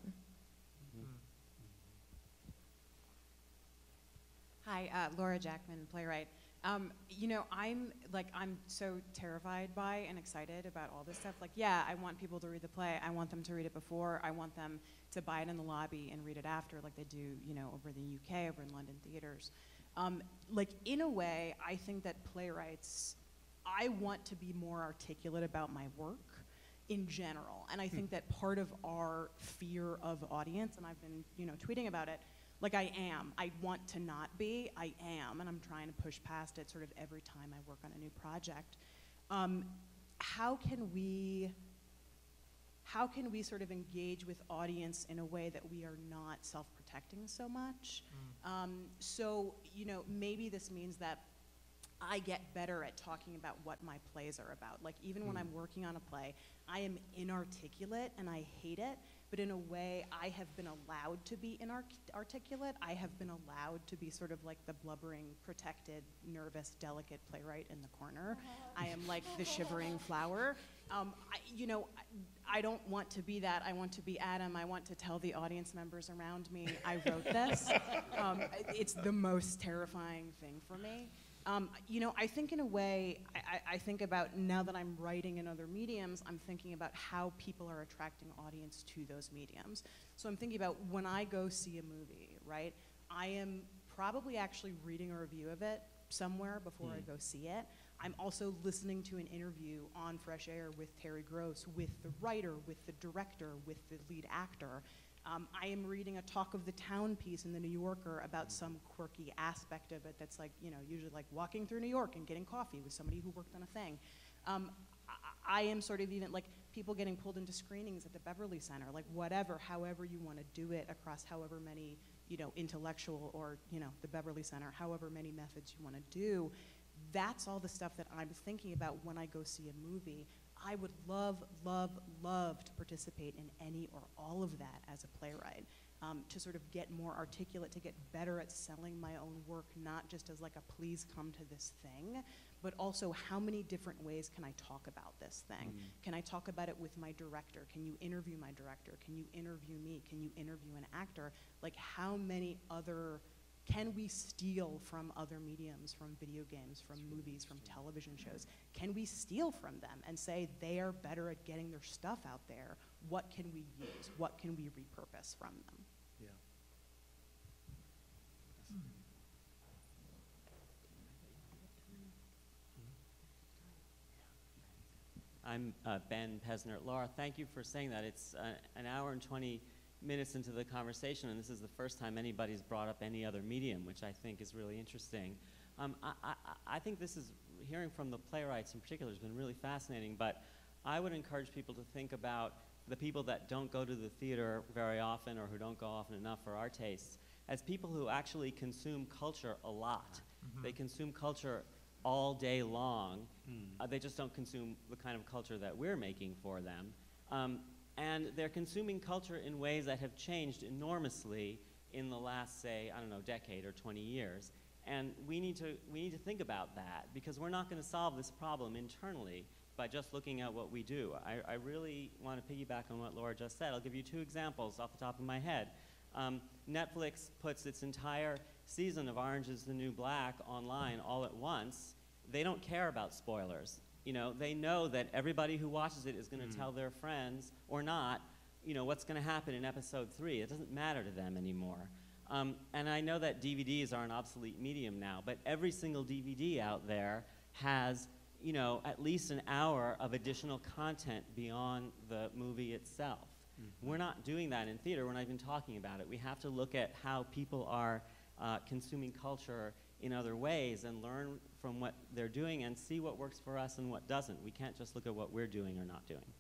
Hi, uh, Laura Jackman, playwright. Um, you know, I'm like, I'm so terrified by and excited about all this stuff. Like, yeah, I want people to read the play. I want them to read it before. I want them to buy it in the lobby and read it after, like they do, you know, over in the U K, over in London theaters. Um, like, in a way, I think that playwrights, I want to be more articulate about my work in general. And I think that part of our fear of audience, and I've been, you know, tweeting about it, like I am. I want to not be. I am, and I'm trying to push past it sort of every time I work on a new project. Um, how can we, how can we sort of engage with audience in a way that we are not self-protecting so much? Mm. Um, so, you know, maybe this means that I get better at talking about what my plays are about. Like, even mm. when I'm working on a play, I am inarticulate and I hate it. But in a way, I have been allowed to be inarticulate. I have been allowed to be sort of like the blubbering, protected, nervous, delicate playwright in the corner. I am like the shivering flower. Um, I, you know, I, I don't want to be that. I want to be Adam. I want to tell the audience members around me, I wrote this. Um, it's the most terrifying thing for me. Um, you know, I think in a way, I, I think about now that I'm writing in other mediums, I'm thinking about how people are attracting audience to those mediums. So I'm thinking about when I go see a movie, right? I am probably actually reading a review of it somewhere before mm. I go see it. I'm also listening to an interview on Fresh Air with Terry Gross, with the writer, with the director, with the lead actor. Um, I am reading a talk of the town piece in the New Yorker about some quirky aspect of it that's like, you know, usually like walking through New York and getting coffee with somebody who worked on a thing. Um, I, I am sort of even like people getting pulled into screenings at the Beverly Center, like whatever, however you want to do it across however many, you know, intellectual or, you know, the Beverly Center, however many methods you want to do. That's all the stuff that I'm thinking about when I go see a movie. I would love, love, love to participate in any or all of that as a playwright, um, to sort of get more articulate, to get better at selling my own work, not just as like a please come to this thing, but also how many different ways can I talk about this thing? Mm. Can I talk about it with my director? Can you interview my director? Can you interview me? Can you interview an actor? Like, how many other can we steal from other mediums, from video games, from movies, from television shows? Can we steal from them and say they are better at getting their stuff out there? What can we use? What can we repurpose from them? Yeah. I'm uh, Ben Pesner. Laura, thank you for saying that. It's uh, an hour and twenty minutes into the conversation, and this is the first time anybody's brought up any other medium, which I think is really interesting. Um, I, I, I think this is, hearing from the playwrights in particular has been really fascinating, but I would encourage people to think about the people that don't go to the theater very often or who don't go often enough for our tastes as people who actually consume culture a lot. Mm-hmm. They consume culture all day long. Mm. Uh, they just don't consume the kind of culture that we're making for them. Um, And they're consuming culture in ways that have changed enormously in the last, say, I don't know, decade or twenty years. And we need to, we need to think about that, because we're not going to solve this problem internally by just looking at what we do. I, I really want to piggyback on what Laura just said. I'll give you two examples off the top of my head. Um, Netflix puts its entire season of Orange is the New Black online all at once. They don't care about spoilers. You know, they know that everybody who watches it is going to mm. tell their friends or not, you know, what's going to happen in episode three. It doesn't matter to them anymore. Um, and I know that D V Ds are an obsolete medium now, but every single D V D out there has, you know, at least an hour of additional content beyond the movie itself. Mm-hmm. We're not doing that in theater. We're not even talking about it. We have to look at how people are uh, consuming culture in other ways and learn from what they're doing and see what works for us and what doesn't. We can't just look at what we're doing or not doing.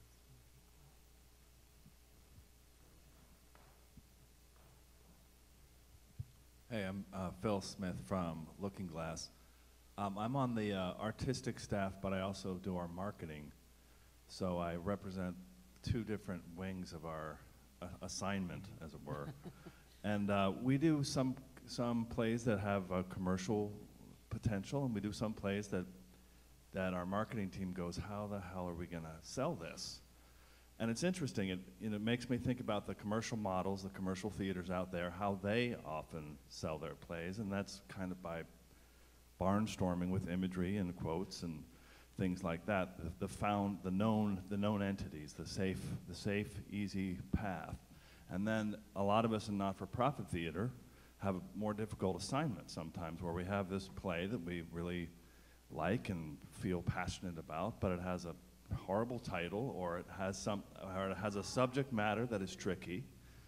Hey, I'm uh, Phil Smith from Looking Glass. Um, I'm on the uh, artistic staff, but I also do our marketing. So I represent two different wings of our uh, assignment, as it were. And uh, we do some some plays that have a commercial potential, and we do some plays that that our marketing team goes, how the hell are we going to sell this? And it's interesting, it, you know, it makes me think about the commercial models, the commercial theaters out there, how they often sell their plays, and that's kind of by barnstorming with imagery and quotes and things like that, the, the found, the known, the known entities, the safe, the safe, easy path. And then a lot of us in not-for-profit theater have a more difficult assignment sometimes, where we have this play that we really like and feel passionate about, but it has a horrible title, or it has some, or it has a subject matter that is tricky.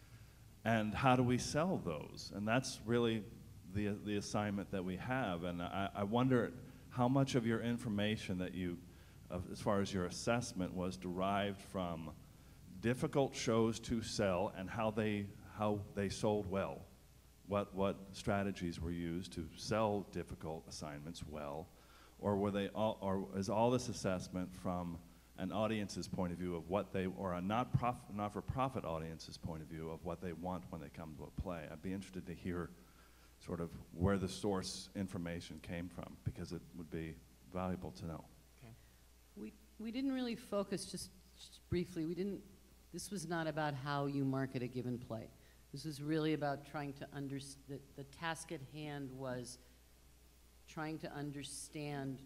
And how do we sell those? And that's really the the assignment that we have. And I, I wonder how much of your information that you, of, as far as your assessment, was derived from difficult shows to sell and how they how they sold well. What what strategies were used to sell difficult assignments well, or were they all, or is all this assessment from an audience's point of view of what they, or a not prof, not-for-profit audience's point of view of what they want when they come to a play? I'd be interested to hear sort of where the source information came from, because it would be valuable to know. Okay. We, we didn't really focus, just, just briefly, we didn't, this was not about how you market a given play. This was really about trying to understand, the, the task at hand was trying to understand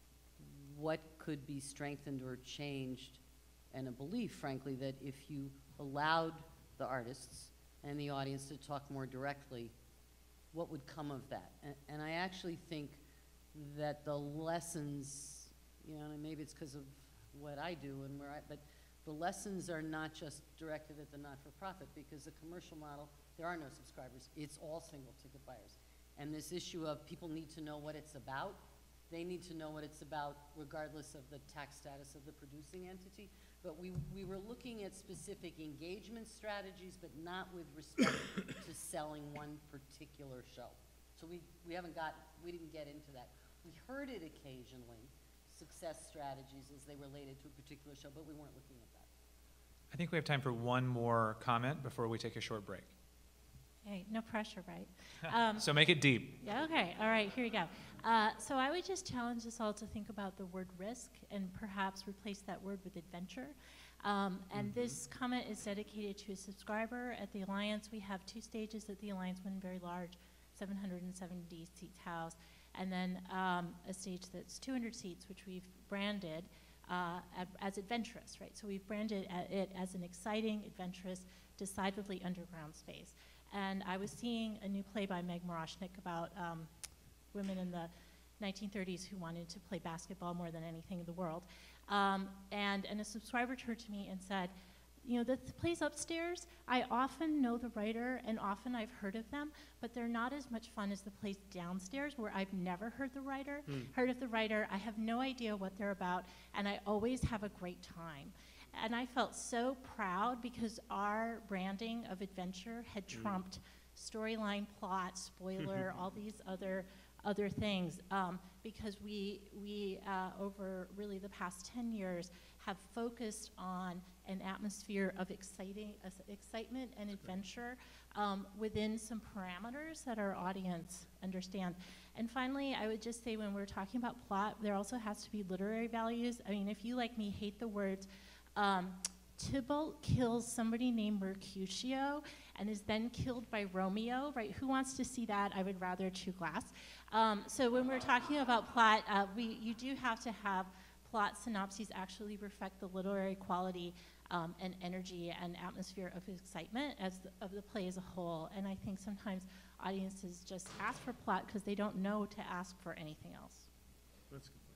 what could be strengthened or changed, and a belief, frankly, that if you allowed the artists and the audience to talk more directly, what would come of that? And, and I actually think that the lessons, you know, and maybe it's because of what I do and where I, but the lessons are not just directed at the not-for-profit, because the commercial model, there are no subscribers. It's all single-ticket buyers. And this issue of people need to know what it's about. They need to know what it's about regardless of the tax status of the producing entity. But we, we were looking at specific engagement strategies, but not with respect to selling one particular show. So we, we haven't got, we didn't get into that. We heard it occasionally, success strategies as they related to a particular show, but we weren't looking at that. I think we have time for one more comment before we take a short break. Hey, no pressure, right? Um, so make it deep. Yeah, okay, all right, here we go. Uh, so I would just challenge us all to think about the word risk and perhaps replace that word with adventure. Um, and mm-hmm. This comment is dedicated to a subscriber at the Alliance. We have two stages at the Alliance, one very large, seven hundred seventy seats house, and then um, a stage that's two hundred seats, which we've branded uh, as adventurous, right? So we've branded it as an exciting, adventurous, decidedly underground space. And I was seeing a new play by Meg Moroshnik about um, women in the nineteen thirties who wanted to play basketball more than anything in the world. Um, and, and a subscriber turned to me and said, you know, the th plays upstairs, I often know the writer and often I've heard of them, but they're not as much fun as the plays downstairs where I've never heard the writer, mm. heard of the writer, I have no idea what they're about, and I always have a great time. And I felt so proud because our branding of adventure had trumped mm. storyline, plot, spoiler, all these other other things, um, because we, we uh, over really the past ten years have focused on an atmosphere of exciting, uh, excitement and adventure um, within some parameters that our audience understand. And finally, I would just say when we're talking about plot, there also has to be literary values. I mean, if you, like me, hate the words, um, Tybalt kills somebody named Mercutio and is then killed by Romeo, right? Who wants to see that? I would rather chew glass. Um, so when we're talking about plot, uh, we, you do have to have plot synopses actually reflect the literary quality um, and energy and atmosphere of excitement as the, of the play as a whole. And I think sometimes audiences just ask for plot because they don't know to ask for anything else. That's good.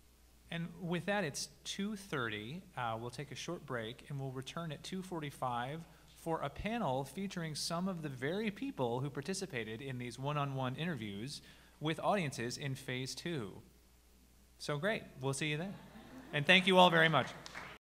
And with that, it's two thirty. Uh, we'll take a short break, and we'll return at two forty-five for a panel featuring some of the very people who participated in these one-on-one interviews with audiences in phase two. So great. We'll see you then. And thank you all very much.